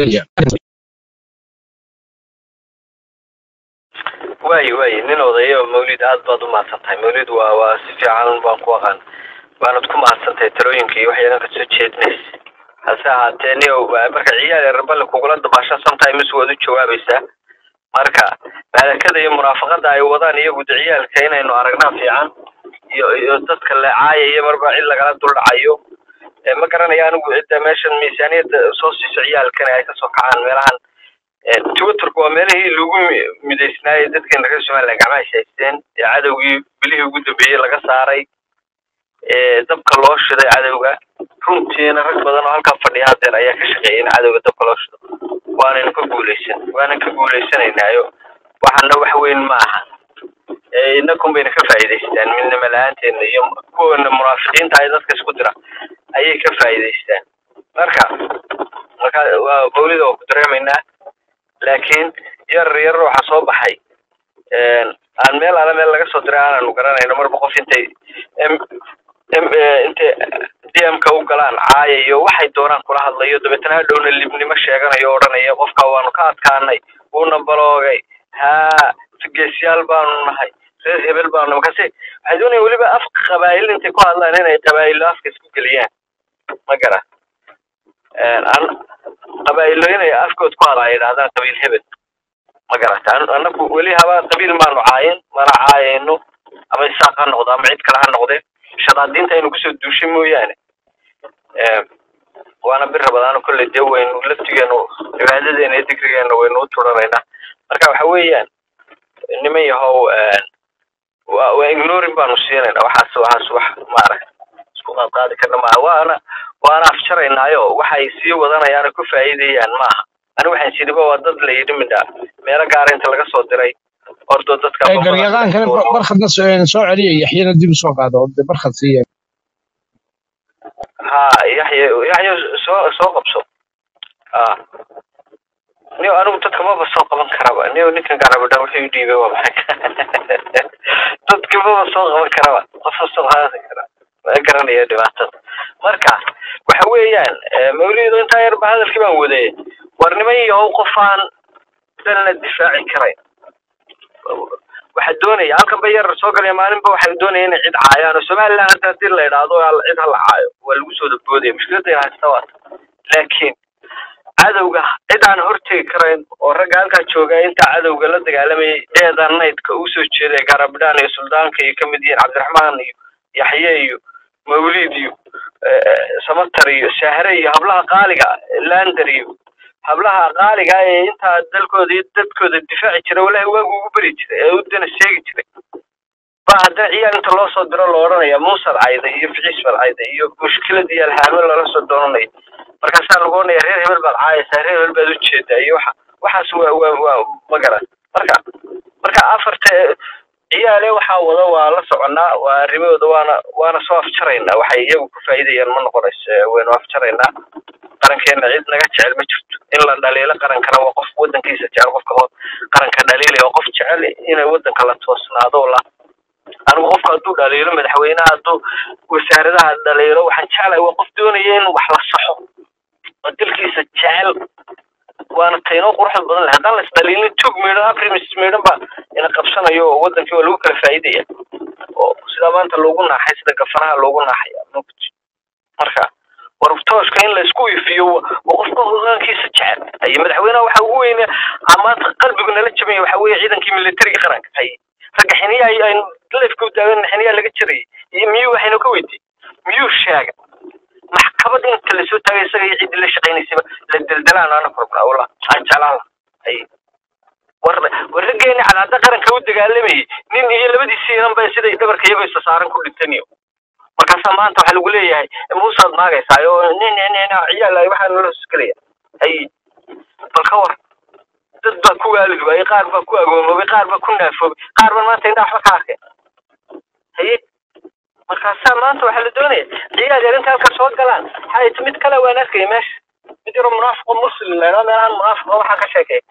waaye nin odayo mawlid aad baad u mahadsan tahay mawlid waa si fiican baan ku aqaan waanad ku mahadsan tahay talooyinka iyo waxyaalan ka soo jeedinaysa hase ahaatee niyo marka ciyaal raballe kugula dabaasha sometimes waad u jawaabaysaa marka malakada iyo munaafaqada ay wadaan iyagu ciyaalka inaynu aragnaa fiican iyo dadka leecaaya iyo marba cid lagala dul dhacayo ma garanaya anigu cidda meeshan miisaaniyadda soo siiso ciyaalkana ay kasoo kacaan meelahan twitterku waa meelihii lagu midaysnaayay dadkan reer somaliland gacmaha haysteen ee cadowgii bilihii ugu dambeeyey laga saaray dabka loo shiday cadowga runtiina rag badan oo halkaa fadhiya hadeer ayaa ka shaqeeyay in cadowga dabka loo shido waanan ka guulaysanaynayo waxaana wax weyn ma aha inakun bayna ka faa'iidaystaan midnimo la-aanteena iyo kuwana munaafiqiinta ay dadka isku dira ayay ka faa'iidaystaan marka waa mawlida oo ku dareemaynaa laakiin yar waxaa soo baxay aan meel laga soo diray aanaanu garanayno marba qof intay DM-ka u galaan caayayo waxay doonaan kula hadlayo dabeetana hadhowna libnimo sheeganayo odhanaya qofka waanu ka adkaanay uuna baloogay haa geesiyaal baanu nahay reer hebel baanu markaasi waxay doonayaan weliba af qabaa'il intay ku hadlaan inay qabaa'ilo afka isku geliyaan ma gara qabaa'ilo inay afkood ku hadlaan yidhahdaan qabiil hebel ma garata anagu weli haba qabiil maanu caayin mana caayayno ama isaaq ha noqdo ama cid kale ha noqdee shadaadiinta aynu kusoo duushay mooyaane waana bir rabadaano kolley dee waynu laftigeenu cibaadadeena iyo digrigeena waynu u turanaynaa marka waxa weeyaan niman yahow waa ignoring baanu siinaynaa waxaas wax maarag isku qaadqaadi karna maaha waana afjaraynaayo waxay sii wadanayaan ku faa'iidayaan maaha anigu waxaan sidhiba waa dad la yidhi midha meelo gaara inta laga soo diray ordo dadka garyaqaankana barkhadna soo celiya yaxyana dib usoo qaado barkhad siiya ها يحيى سو قبصو نيو أنا متكلم بس سو قبل كرابة نيو نكن كرابة ده وحي يديبه وبحك تتكلم بس سو قبل كرابة قفص سو هذا كرابة كرنا يا دماغ مركا وحويان مولد أنت يربح هذا الكلام وده ورنمي هو قفان دلنا الدفاع كرين waxay doonayaan halkan bayar soo galay maalinba waxay doonayaan in cid caayaan Soomaaliland inta tir la yiraahdo cid hal caayo waa lagu soo dabooday mushkiladda ay haysataa laakiin cadawga cid aan hortagi karayn oo rag halka jooga inta cadawga la dagaalamay dheedan naydka uu soo jeeday garabdaan iyo suldaanka iyo kamid yihiin Cabdiraxmaan iyo Yaxye iyo Mawlid iyo Samatar iyo Shahre iyo hablaha qaaliga Lander iyo hablaha qaaliga ee inta dadkooda difaaci jiray walaa waagu ugu bari jiray ee u dana sheegi jiray baada ciyaar inta loo soo diro loo oranaya Muusad Ayda iyo Ficiis bal Ayda iyo mushkilad iyo alhaamil la soo doonay markaas lagu oranaya reer hebel bal caayay reer hebel baa u jeeday iyo waxaas waa magara marka afarta ciyaale waxa wada waa la soconaa waa rimooda waana soo afjarayna waxay iyagu ku faa'iidayaan ma noqonayso waynu afjaraynaa qarankeena cid naga jecel ma jirto in la dhaliilo qarankana waa qof wadankiisa jecel qofka qaranka dhaliilay oo qof jecel inay wadanka la toosnaado la anigu qofka hadduu dhaliilo madaxweynaha hadduu wasaaradaha dhaliilo waxaan jeclahay waa qof doonaya in wax la saxo oo dalkiisa jecel waana tayno quruxda badan leh haddaan la isdhaliilin tug meedhan abrimis meedhan ba ina qabsanayo oo wadankii waa lagu kala faa'iidaya oo sida maanta loogu naaxay sida gafaraha loogu naaxaya marka warftooshka in la isku ifiyo qofka hogaankiisa jecel ay madaxweynaha waxa ugu weyn amaanta qalbiguna la jabay waxa weeye ciidankii militariga qaranka ay rag xiniya ay leefku daawan xiniya laga jiray miyuu waxayna ka weydiin miyuu sheegay maxkamad inta la soo taagay isaga cid la shaqeynaysa la daldalaan ana furba wala ajalaal ay wargeena calaada qaranka u dagaalamay nin iyo labadiisii inanba sida dhabarka iyagu isa saaran ku dhintaniyo markaas maanta waxa lagu leeyahay Muusad maagaysaa oo nin ciyaal waxa loo skalaya ay balka war dad ba ku waalid way qaar ba ku agoomay qaar ba ku naafo qaar ba maanta inta wax ka arkay hay markaas maanta waxa la doonay ciyaal yarinta halka soo galaan hay mid kale waan arkay meesh mid yaro munaafiq muslim la aan munaafiq waxa ka sheekay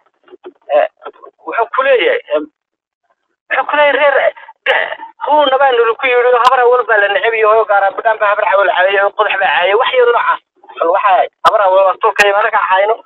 wuxuu ku leeyahay reer هو نبان لكي يقولوا هبرة ولا لنعبي هو قارب بدان بهبرة حول عليه وقضح بعاية وحي النوع الوحي هبرة ولا طول كلمة لك حاينه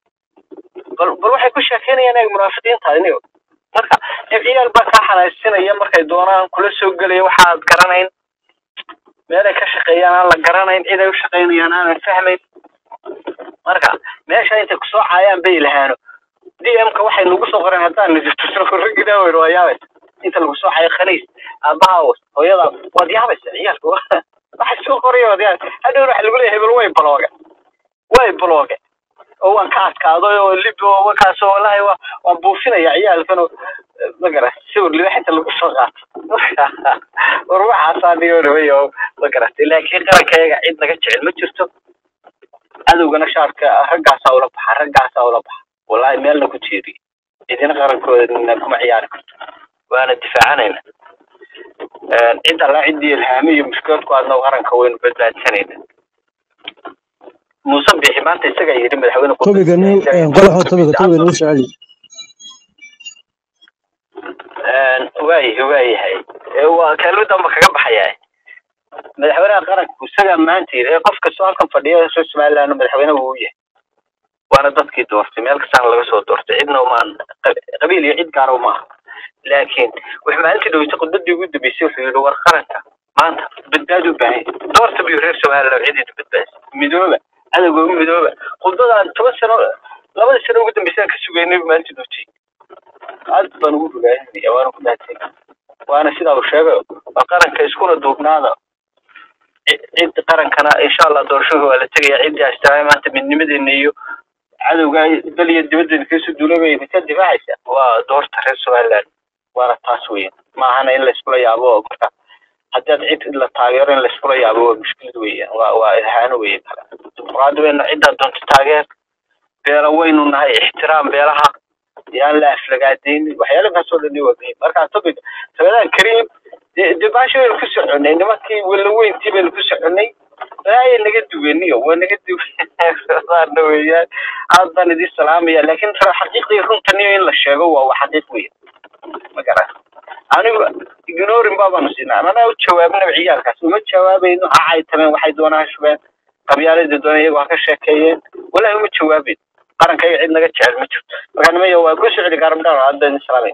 بروح يكون شاكين يعني منافقين تانيو مركا إبعي البكا حنا السنة أيام مركا يدوران كل سوق لي واحد قرانين مالك شقيان الله قرانين إذا وشقين أنا فهمين مركا ماشي أنت كسوع عيان بي لهانو دي أمك واحد نقص غران هتان نجفت سنوك الرقدة ويروايات انت لو soo xay khaliis abahaws hooyada wad yaabas ciyaalku waxa soo qoriyo wad hadhow waxa lagu leeyahay hebel way blog oo waan ka adkaado oo libo wakaas wallahi waa buufinaya ciyaalkan magara sawir li waxa lagu soo qaato war waxa saadiyo rayo magara laakiin qarankeega cid naga jecel ma jirto adowgana shaarka raggaas oo la baxa wallahi meel la ku jeedi idina qarankooda kuma ciyaari karto وانا دفاعنا انت لا عندي الهاميه مشكلتكم أنا وقرنك وين بدات سنين مصبح ما انت isaga yiri madaxweyne ku tobigan qolaxo tobigan uu shacay way hay waa kalmada ma kaga baxayay madaxweynaha qaranku isaga maanta yiri qofka soo halkan fadhiya soo Soomaaliland madaxweynaha uu yahay waana dadkii doortay meel kasta laga soo doortay cidna uma qabiil iyo cid gaar ah uma laakiin wax maalintii dhaweyta qodadii ugu dambeysay wuxuu yiri war qaranka maanta badbaado baahay doorta biyo reer Soomaaliland cidii badbaado midooba adagoo midooba qodadaan 10 sano 2 sano ugu dambeysay ka sugeynay maalintii dhaweyta aad baan ugu rugaayay waan ku daatay waana sida uu sheegay qaranka iskuna duubnaada cid qarankana insha Allah doorashada waa la tagay cid aastay maanta midnimadeena iyo cadawga daliya dibadda ka soo duulay ka difaacaysa waa doorta reer Soomaaliland waana taas weyn ma ahana in la isku yaabo marka haddii cid la taageero in la isku yaabo waa mushkilad weyn waa ilhaan weyn qaadoona cidda doonta taageer beela weynu nahay ixtiraam beelaha yaan la aflagaadeen waxyaalaha soo dhanay waa marka topic sababta Kareem dibasho ku soconay nimankii wala weyntii baan ku soconay ay naga duwaniyo waa naga duwanaa weeyaan aad baan idin salaamaya laakiin xaqiiqdii runtan in la sheego waa xaqiiq weyn ma garan anigu ignoring baaban siinaa ana u jawaabna ciyaalkaas uma jawaabayno ay tameen waxay doonaan shubeen qabyaalada doonayay wax ka sheekeeyeen wala uma jawaabin qaranka ay cid naga jecel ma jirto marka nimayo waa ku socdi gaarmada aad baan salaamay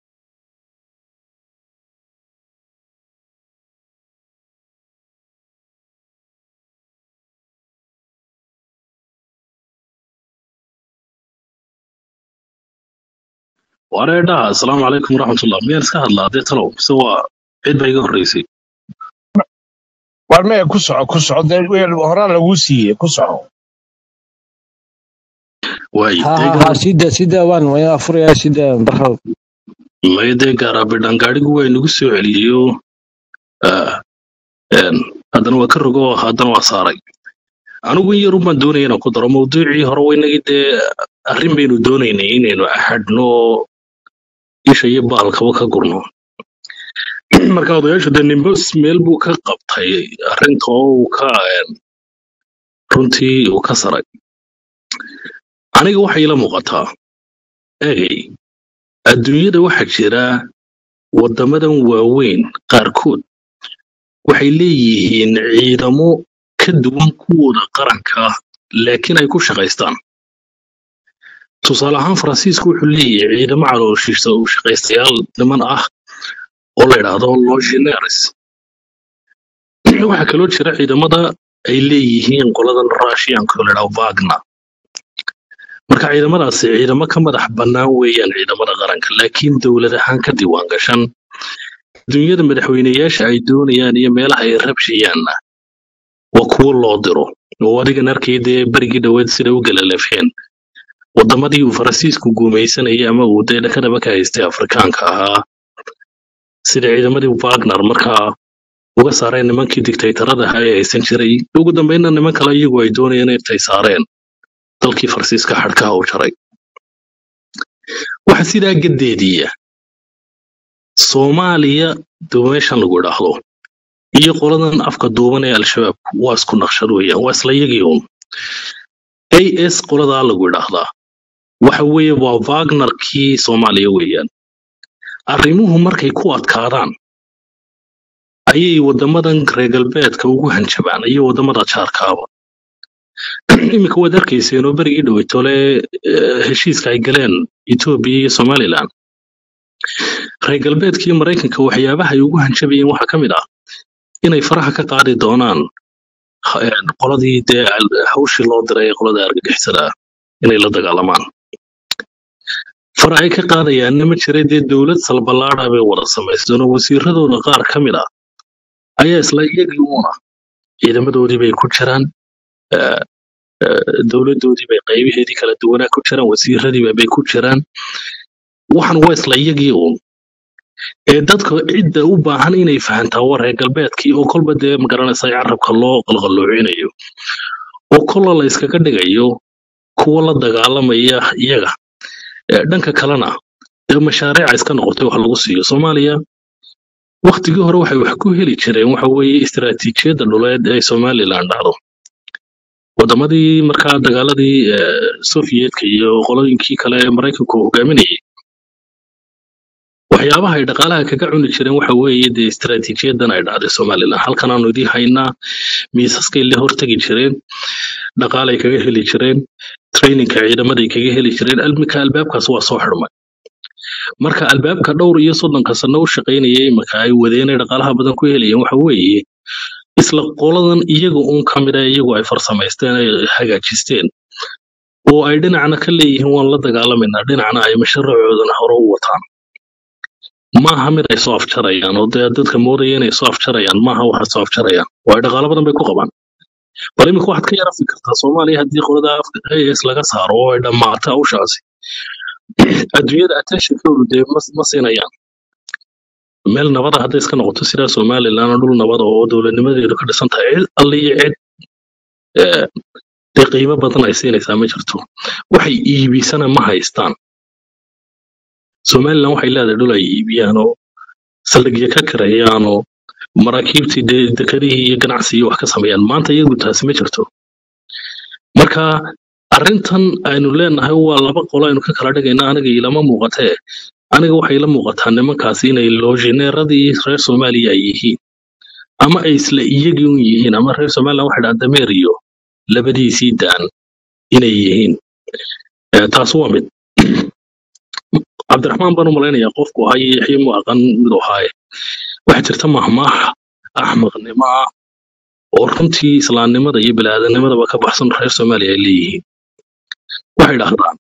wareedha assalaamu calaykum waraxmatullah miyaan iska hadlaa dee talow mise waa cid baa iga horreysay war mee ku soco horaan lagu siiyey ku soco waay ha sida waan way afuraya sida barxad maydee gaaraa bidhaan gaadhigu waa inagu soo celiyeyo haddana waa ka rogo haddana waa saaray anigu in yar umbaan doonaya inaan ku daro mawduucii hore waynagii dee arrin baynu doonaynay inaynu axadhno isha iyo baalkaba ka gurno marka odayaashu dee nimbos meel buu ka qabtay arrinta oo uu ka runtii uu ka saray aniga waxay ila muuqataa eegay adduunyada waxaa jira waddamadan waaweyn qaarkood waxay leeyihiin ciidamo ka duwan kuwooda qaranka laakiin ay ku shaqaystaan tusaale ahaan faransiisku wuxuu leeyahay ciidamo calooshiisa oo shaqaystayaal niman ah oo la yidhaahdo legionnaires waxaa kaloo jira ciidamada ay leeyihiin qoladan Russian-ka oo la yidhaahdo Wagner marka ciidamadaasi ciidamo ka madax bannaan weeyaan ciidamada qaranka laakiin dowlad ahaan ka diiwaan gashan adduunyada madaxweynayaasha ay doonayaan iyo meelaha ay rabshiyaanna waa kuwo loo diro oo adigan arkay dee berigii dhaweed sida u galalafeen waddamadii uu faransiisku guumaysanayay ama uu dee dhakadaba ka haystay afrikaanka ahaa sida ciidamadii Wagner markaa uga saareen nimankii dictatorada ahaa ee haysan jiray ugu dambeynna niman kale iyagu ay doonayeen inay saareen dalkii faransiiska xadhkaha u jaray waxa sidaa gadeediya Soomaaliya meeshan lagu idhaahdo iyo qoladan afka duuban ee al-shabaab waa isku naqshad weeyaan waa isla yagiyoon AS qoladaa lagu idhaahdaa waxa weeye waa Wagner-kii Soomaaliya weeyaan arrimuhu markay ku adkaadaan ayay waddamadan reer galbeedka ugu hanjabaan iyo waddamada jaarkaaba iminka waad arkayseen oo berigii dhaweytole heshiiska ay galeen Ethiopia iyo Somaliland reer galbeedka iyo Mareykanka waxyaabaha ay ugu hanjabayeen waxaa ka mid ah inay faraha ka qaadi doonaan qoladii dee hawshii loo diray qolada argagixisada inay la dagaalamaan faraha ay ka qaadayaan ma jiray dee dowlad salbalaadha bay wada samaysteen oo wasiiradooda qaar ka mid ah ayaa isla iyagii uuna ciidamadoodii bay ku jiraan dowladoodii bay qaybaheedii kala duwanaa ku jiraan wasiiradii bay ku jiraan waxaan waa isla iyagii uun ee dadka cidda u baahan inay fahantaa waa reer galbeedkii oo kolba dee magaranaysa carabka loo qalqalloocinayo oo kolla la iskaga dhigayo kuwa la dagaalamaya iyaga dhanka kalena dee mashaariica iska noqotay wax lagu siiyo Soomaaliya waqtigii hore waxay wax ku heli jireen waxa weeye istiraatiijiyadda dhuleed ee Somaliland dhacdo waddamadii markaa dagaaladii Soviyetka iyo qolooyinkii kale ee Mareykanku hogaaminayay waxyaabaha ay dhaqaalaha kaga cuni jireen waxa weeye dee istaraatiijiyadan ay dhacday Somaliland halkan aanu idin haynaa miisaskay la hortagi jireen dhaqaalay kaga heli jireen trainingka ciidamaday kaga heli jireen albaabkaas waa soo xirmay marka albaabka dhowr iyo 30 sano u shaqeynayay marka ay wadeen dhaqaalaha badan ku helayeen waxa weeye isla qoladan iyaga uun kamid ah iyagu ay farsamaysteen ay hagaajisteen oo ay dhinacna ka leeyihiin waan la dagaalamayna dhinacna ay mashruucoodana hore u wataan maaha mid ay soo afjarayaan oo dadka moodaya inay soo afjarayaan maaha waxa soo afjarayaan waa dhaqaalo badan bay ku qabaan bal imika waxaad ka yara fikirtaa Soomaaliya haddii qolada AS laga saaro oo ay dhamaato hawshaasi adduunyada attention-koodu dee ma siinayaan meel nabada hadday iska noqoto sida Somaliland dhul nabada oo dowladnimadeedu ka dhisan tahay cid alle iyo cid dee qiimo badan ay siinaysaa ma jirto waxay iibisana ma haystaan Somaliland waxay leedahay dhul ay iibiyaan oo saldhigyo ka kareeyaan oo maraakiibtii dekedihii iyo ganacsigii wax ka sameeyaan maanta iyagu taasi ma jirto marka arrintan aynu leenahay waa laba qolo aynu ka kala dhigayna aniga ilama muuqatee aniga waxay la muuqataa nimankaasi inay loojineeradii reer Soomaaliya ay yihiin ama ay isla iyagii un yihiin ama reer Soomaaliland waxay dhahaan dameer iyo labadiisii daan inay yihiin taas waa mid Cabdiraxmaan baan u malaynayaa qofku hay xiimo aqan mid wahay waxa jirta mahmaah axmaqnimo ah oo runtii islaamnimada iyo bini'aadanimada ka baxsan reer Soomaaliya ay leeyihiin waxay dhahdaan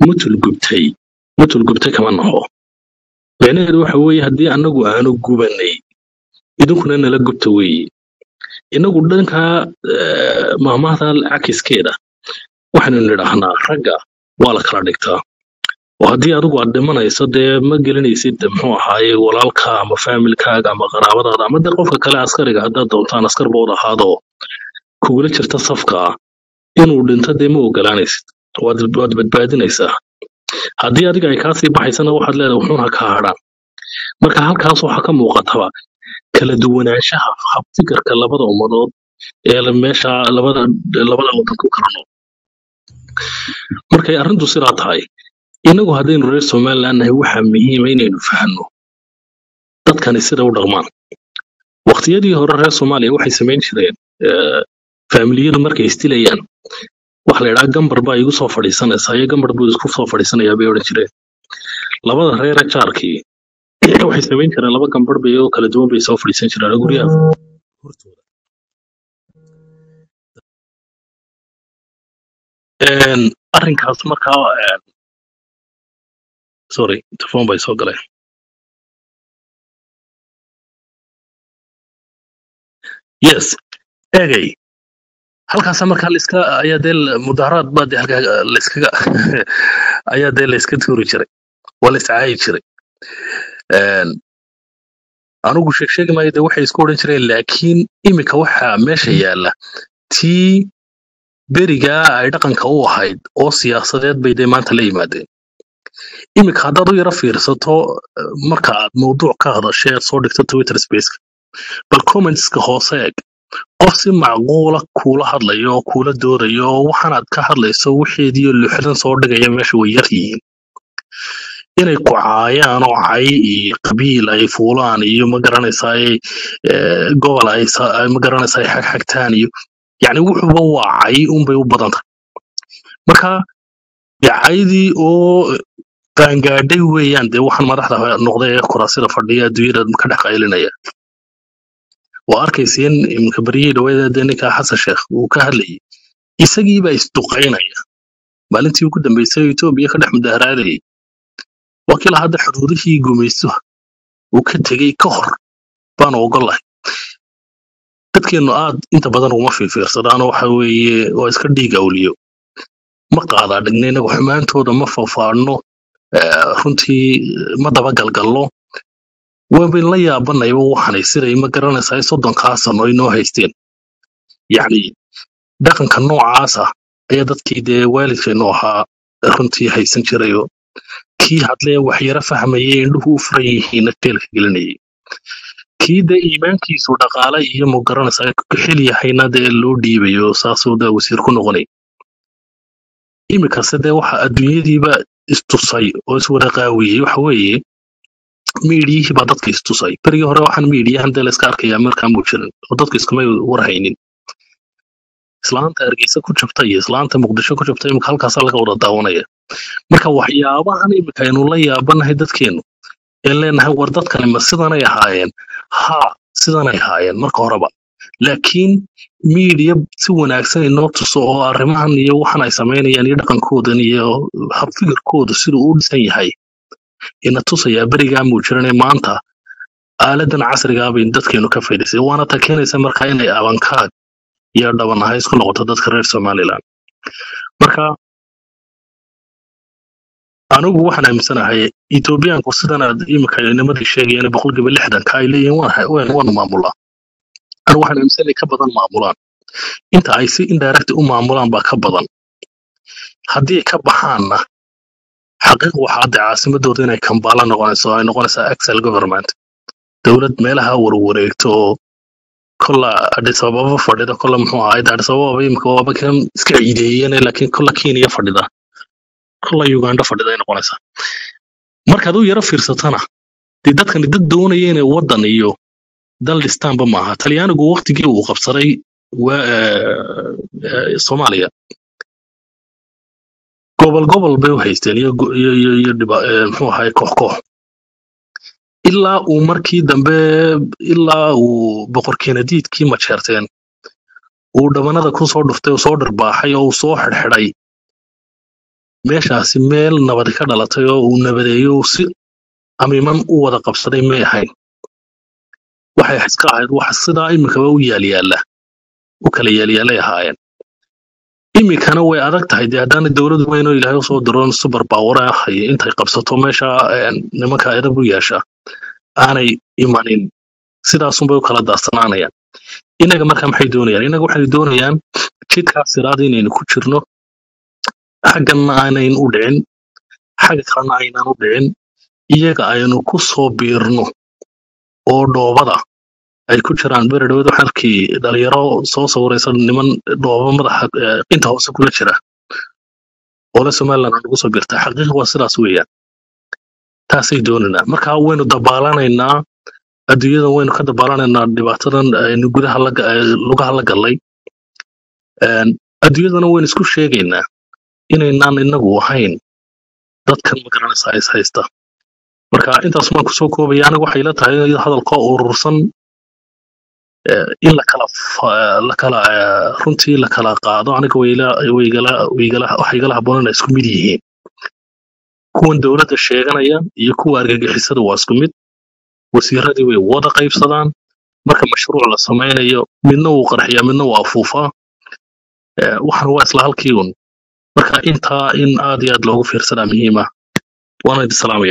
mutul gubtay kama naxo macnaheedu waxa weeye haddii anagu aanu gubanay idinkuna nala gubta weeye inagu dhanka mahmaahda akiskeeda waxaanu nidhahnaa ragga waa la kala dhigtaa oo haddii adigu aad dhimanayso dee ma gelinaysid muxuu ahaaye walaalka ama familkaaga ama qaraabadaada ama dee qofka kale askariga haddaad doontaan askar bood ahaado kugula jirta safka inuu dhinto dee ma ogolaanaysid waad badbaadinaysaa haddii adiga ay kaasii baxaysana waxaad leedahay wuxuuna ka hadhaan marka halkaas waxaa ka muuqataba kala duwanaanshaha habfikirka labada ummadood ee meesha labada wadan ku kala nool markay arrintu sidaa tahay inagu haddaynu reer Somaliland nahay waxa muhiim ah inaynu fahanno dadkani sida u dhaqmaan waqtiyadii hore reer Soomaaliya waxay sameyn jireen familiyadu markay istilayaan wax la yiraahdo gambar baa igu soo fadhiisanaysa iyo gambar buu isku soo fadhiisanayaa bay oran jireen labada reer jaarkii waxay sameyn jireen laba gambar bay oo kala duwan bay soo fadhiisan jireen guryaha hortooda arrinkaas markaa sorry telephone bay soo galay yes egay halkaas markaa la iska ayaa deel mudaharaad baad halka la iskaga ayaa deel la iska tuuri jiray wala iscaayi jiray anugu sheeg maayo waxay isku oran jireen laakiin imika waxa meesha yaala tii beriga ay dhaqanka u ahayd oo siyaasadeed bay maanta la yimaadeen imika haddaad u yara fiirsato marka aad mowduuc ka hadashay soo dhigto Twitter space bal comments-ka hoose eeg qof si macquula kula hadlayo oo kula doodayo waxaad ka hadlayso wixii lixdan soo dhigaya meesha way yar yihiin inay ku caayaan oo cay iyo qabiil ay fuulaan iyo ma garanaysaa gobol ay ma garanaysaa xagtaan iyo yani wuxuuba waa cay bay u badan tahay marka yacaydii oo qaangaadhay weeyaan dee waxaan madaxda noqday ee kuraasida fadhiya adduunyada ka dhex qaylinaya waa arkayseen imka bariyay dhaweeda ninka Xasan Sheekh uu ka hadlayay isagii baa isduqaynaya maalintii ugu dambeysay Itoobiya ka dhex mudaharaaday wakiil hadda xuduudihii gumaysto uu ka tagay ka hor baan ogolahay dadkeenu aad inta badan uma fiirsadaan waxa weeye waa iska dhiig awliyo ma qaada dhignayna xumaantooda ma faafaano runtii ma daba galgallo way la yaabanay waxaanay siday ma garanaysaa 30 sano inoo haysteen yani dhaqanka noocaas ah ayaa dadkii dee waalidkeenu ahaa runtii haysan jirayo kii hadlee wax yara fahmayay indhuhu u furan yihiin qeylka gelinayay kii dee iimaankiisu dhaqaale iyo ma garanaysaa xil yahayna dee loo dhiibayo saasoo daa wasiir ku noqonay imika sidee waxa adduunyadiiba istusay oo iswada qaawiyay waxa weeye miidiyihii baa dadka istusay berigii hore waxaan miidiyahan dee la iska arkayaa markaan muu jirin oo dadka iskamay warhaynin islaanta hargeysa ku jabta iyo islaanta muqdisho ku jabta imika halkaasaa laga wada daawanaya marka waxyaabahan imika aynu la yaabanahay dadkeenu ee leenahay war dadkani ma sidanay ahaayeen haa sidanay ahaayeen marka horeba laakiin miidiya si wanaagsan inoo tuso oo arrimahan iyo waxan ay samaynayaan iyo dhaqankoodan iyo habfikirkooda siduu u dhisan yahay ina tusayaa berigaa muu jiranee maanta aaladan casrigaa bay dadkeenu ka faa'iidaysay waana ta keenaysa markaa inay abankaag iyo dhabanahay isku noqoto dadka reer somaliland marka anigu waxaan aaminsanahay etoobiyaanku sidan aad imika nimadii sheegayeen boqolkiiba 60 ay leeyihiin waan maamulaa anigu waxaan aaminsanahay ka badan maamulaan inta ay si indirect u maamulaan baa ka badan haddii ka baxaanna xaqiiq waxaa cadda caasimadooda inay kambaala noqonayso ay noqonaysaa axel government dowlad meelaha warwareegto oo kolla Addis Ababa fadhida kolla muxuu ahayd Addis Ababa imika waaba kan iska ciideeyeen laakiin kolla Kenya fadhida kolla Uganda fadhida ay noqonaysaa markaad u yara fiirsatana dee dadkani dad doonaya inay wadan iyo dal dhistaanba maaha talyaanigu waqtigii uu qabsaday Soomaaliya gobol bay u haysteen iyo muxuu ahaay koox ilaa uu markii dambe ilaa uu boqor Kennedy-kii majeerteen uu dhabanada ku soo dhuftay oo soo dharbaaxay oo uu soo xidhxidhay meeshaasi meel nabad ka dhalatay oo uu nabadeeyo si amiman u wada qabsaday may ahayn waxay iska ahayd wax sidaa imikaba u yaaliyaala u kala yaaliyaalay ahaayeen imikana way adag tahay dee haddana dowladu weyn oo ilaahay soo diroon super power ah intay qabsato meesha nimanka edab u yeesha aanay imanin sidaasunbay u kala daadsanaanayaan inaga marka maxay doonayaan inaga waxay doonayaan jidkaas siraada inaynu ku jirno xagganna aanaynu u dhicin xagga kalena aynaan u dhicin iyaga aynu ku soo biirno oo dhoobada ay ku jiraan beredhowda halkii dhalinyaro soo sawiraysa niman dhooba madaxa inta hoose kula jira oo la Somaliland lagu soo biirta xaqiiqo waa sidaas weeyaan taasay doonayaan marka waynu dabaalanaynaa adduunyada waynu ka dabaalanaynaa dhibaatadan aynu gudaha lugaha la galay adduunyadana waynu isku sheegaynaa inaynaan inagu ahayn dadkan ma garanaysaa is haysta marka intaas maan kusoo koobaya anigu waxay la tahay hadalka urursan in la kala runtii la kala qaado aniga waxay igala habboonana isku mid yihiin kuwan dowladda sheeganaya iyo kuwa argagixisada waa isku mid wasiiradii way wada qaybsadaan marka mashruuc la samaynayo midna wuu qarxiyaa midna waa afuufaa waxaan waa isla halkii un marka intaa in aad iyo aad loogu fiirsadaa muhiima waana idin salaamaya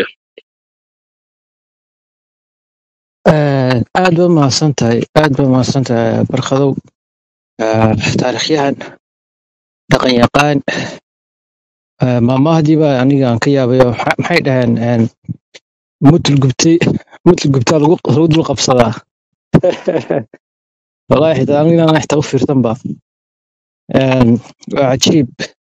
aad baad mahadsantahay barkadow taariikhyahan dhaqan yaqaan maamahdii baa aniga aan ka yaabayo maxay dhaheen mutul gubtaa lagu dul qabsadaa wallaahi xitaa aniga xitaa u fiirsanba waa cajiib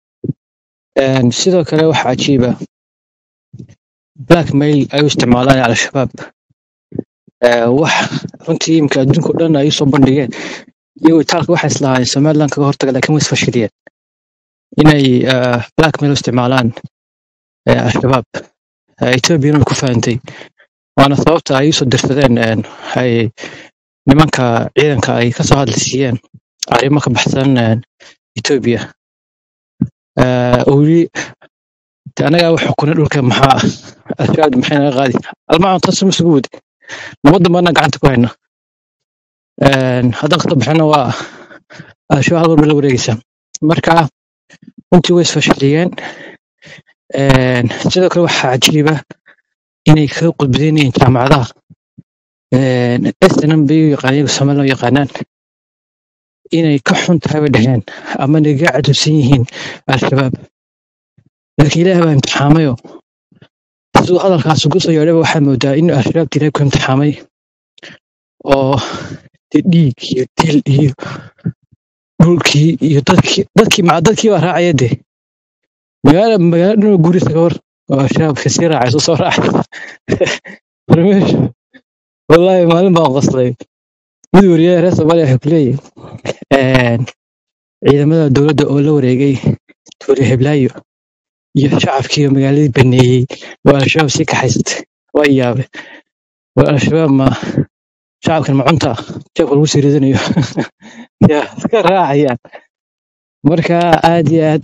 sidoo kale waxa cajiiba blackmail ay u isticmaalaan al-shabaab wax runtii imka adduunka oo dhan ay soo bandhigeen iyagoo itaalka waxay islahaayeen Somaliland kaga hortaga laakiin way isfashiliyeen inay blackmail u isticmaalaan al-shabaab Ethiopian ku faantay waana sababta ay soo dirsadeen ay nimanka ciidanka ay ka soo hadlaysiiyeen arrimo ka baxsan Ethiopia weli anaga wax xukun dhulka maxaa al-shabaab maxay naga qaadi almaan tasum isugu wadi nabadda maana gacanta ku hayna haddaan ka baxno waa al-shabaab hal mar la wareegaysa marka runtii way isfashiliyeen sidoo kale waxaa cajiiba inay kaga qudbadeen jaamacadaha SNM bay u yaqaaneen Somaliland yaqaanaan inay ka xun tahay bay dhaheen ama naga cadowsan yihiin al-shabaab laakiin ilaahay baa imtixaamayo sidoo hadalkaas ugu soo yeedhay waxaa moodaa in al-shabaab ilaahay ku imtixaamay oo dhiig iyo dil iyo dhulkii iyo dadkii baa raacaya dee magaalo dhan oo gurisa ka hor oo al-shabaab kasii raacay soo raacay برميش والله ما لين بقى قصلي mid wariyaha reer Soomaaliya wuxuu ku leeyahay ciidamada dowladda oo la wareegay Tuure Hiblaayo iyo shacabkii magaaladii baneeyay waa al-shabaab si kaxaysatay waa yaabay waa al-shabaab ma shacabkan ma cunta jeebka lagu sii ridanayo yaa iska raacayaan marka aad iyo aad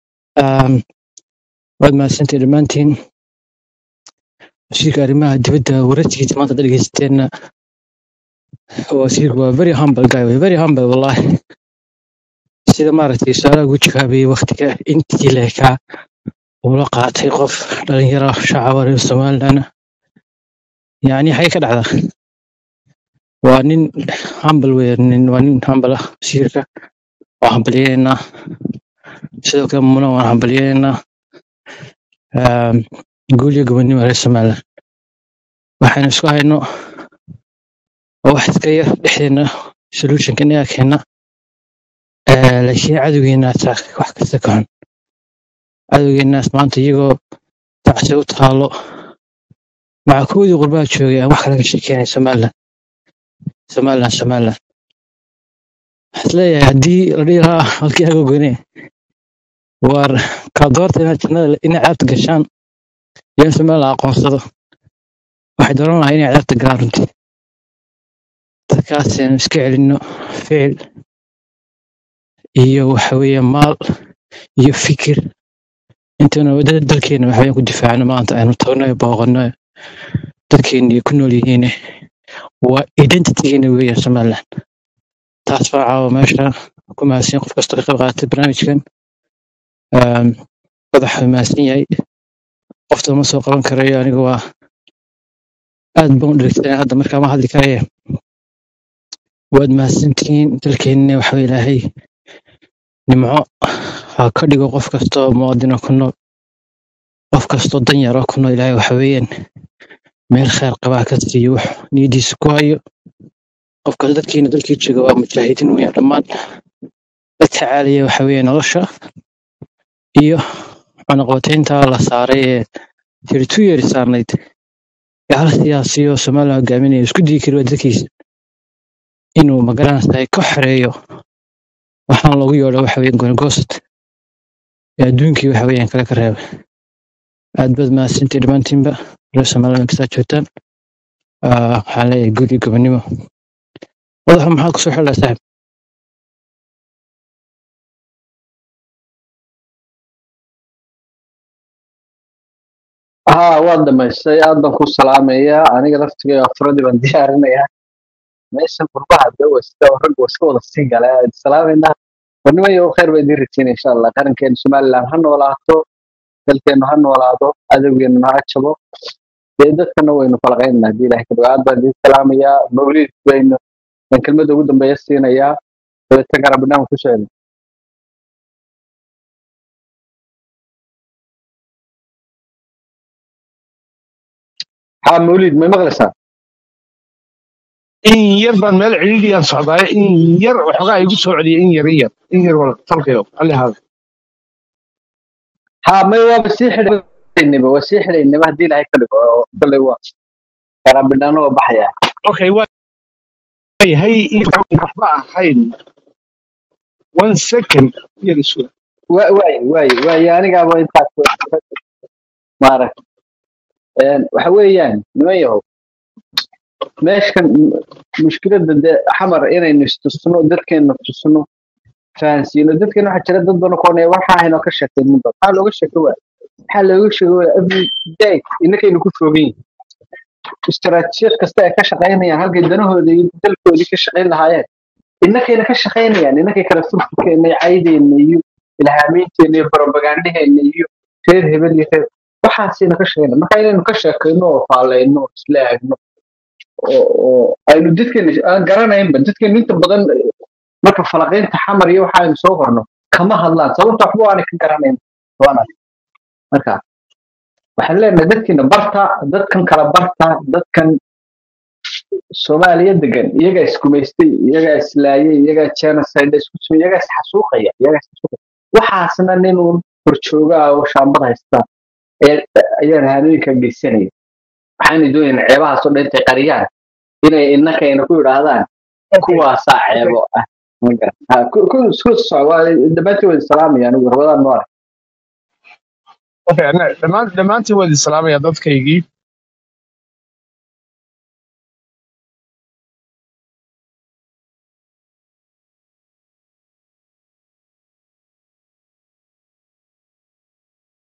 waad mahadsantihiin dhammaantiin wasiirka arrimaha dibadda wararkiisa maanta hadda dhegeysateena wasiirku waa very humble guy very humble wallahi sida maaragtay su'aalaha ugu jawaabay waqtiga intii leekaa uu la qaatay qof dhalinyaro shacab reer Somaliland yani xay ka dhacda waa nin humble waa nin humble ah wasiirka waa hambalyeena sidoo kale muna waa hambalyeena guulyo gobonimo reer Somaliland waxaan isku hayno oo wax iska yar dhexdeena solution-ka inaga keena laakiin cadowgeena wax kasta ka xun cadowgeenaas maanta iyagoo tacsi u taalo maca kuwii qurbaha joogay aan wax kale ka sheekeynay Somaliland isleeyahay haddii la dhihi lahaa halkii aga goynay war ka doorta inaad jannada inay cadaabta gashaan iyo Somaliland aqoonsado waxay dooran lahaa inay cadaabta galaan runtii dadkaas aynu iska celino ficil iyo waxa weeye maal iyo fikir intana wadada dalkeena waxa weeye ku difaacno maanta aynu tagnay booqano dadkeena ku nool yihiin waa identity-geena weeye Somaliland taas baa caawa meesha ku mahadsan qof kasta oo ka qayb qaatay barnaamijkan madaxa mahadsan yahay qofta ma soo qaban karayo aniga waa aad baan u dhigtay hadda markaa ma hadli karayo waad mahadsantihiin dalkeena waxa ilaahay nimco ha ka dhigo qof kasta oo muwaadin ku nool qof kasta oo dan yar ku nool ilaahay waxa weeyaan meel khayr qaba ka siiyo wax niyadiisa ku hayo qofka dadkeena dalkii jooga waa mujaahidiin weeyaan dhammaan la tacaaliya waxa weeyaan nolosha iyo cunaqabateynta la saaray ee 32 years saarnayd hal siyaasiyo Soomaaliya hogaaminaya isku dii kari dadkiisa inuu magaranaysa ka xoreeyo waxaan lagu yeedho waxa weeyaan go'aan adduunkii waxa weeyaan kala ka reebay aad baad mahadsantihiin dhammaantiinba reer Somaliland kasta joogtaan waxaan leeyahay gudi gobonimo wadaxa maxaa ku soo xilay saaxiib waad dhamaystay aad baan ku salaamayaa aniga laftigay afradii baan diyaarinayaa meesha qurbaha dawasta rag iska wada sii galay salaamayna warnimayo khayr bay dirtiin insha Allah qarankeena Somaliland ha noolaato dalkeena ha noolaado adawgeena ha jabo dadkana waynu falqaynaa hadii Ilaahay ka ducaad baan idin salaamayaa mawlid waynu dan kelmada ugu dambeeya siinayaa dadka garabnaa ku soo mawlid ma maqlaysaa in yar baan meel ciriiriyaan socdaay in yar waxoogaa igu soo celiyay in yar wala talkayo alle hada ما هو بسيح النبى وسيح النبى هدي لها كله كله هو ربنا نو بحياة okay هي waxba ahayn 1 second yar isu واي أنا قابل إنت ما أعرف وحويان نويه ماشي كان مشكلة ده حمر إنا نستثنو ده كان نستثنو فانسي إنه ده كان واحد شرد ضد نكون واحد هنا كشة المنطقة حلو وش هو every day إنك يكون فوقين استراتيجية كسته كشقين يعني هل جدنا هو اللي دلكو اللي كشقين لهايات إنك هنا كشقين يعني إنك كرسول كإنه عادي إنه الهامين إنه بروباغندا إنه خير هبل يخير وحاسين كشقين ما كاين إنه كشقين فعلى إنه سلاح إنه أي نديت كن قرنا يوم بديت كن أنت بدن marka falaqeynta xamar iyo waxa ay soo qorno kama hadlaan sababta waxba aan ka garanayn waana marka waxaan leenahay dadkina barta dadkan kala barta dadkan Soomaaliya degan iyaga iskumeystay iyaga islaayay iyaga genocide isku soo iyaga xasuuqaya waxaasna nin uu horjooga oo shaambad haysta ee ayaan habeenka geysanay waxaan doonayna ceebaha soo dhintay qariyaan inay innakayna ku yidhaahdaan okay kuwaasaa okay ceebo ah isku socda dhammaantiin wada salaamaya anigu rabadaan noor okay dhammaantiin waad islaamaya dadkaygii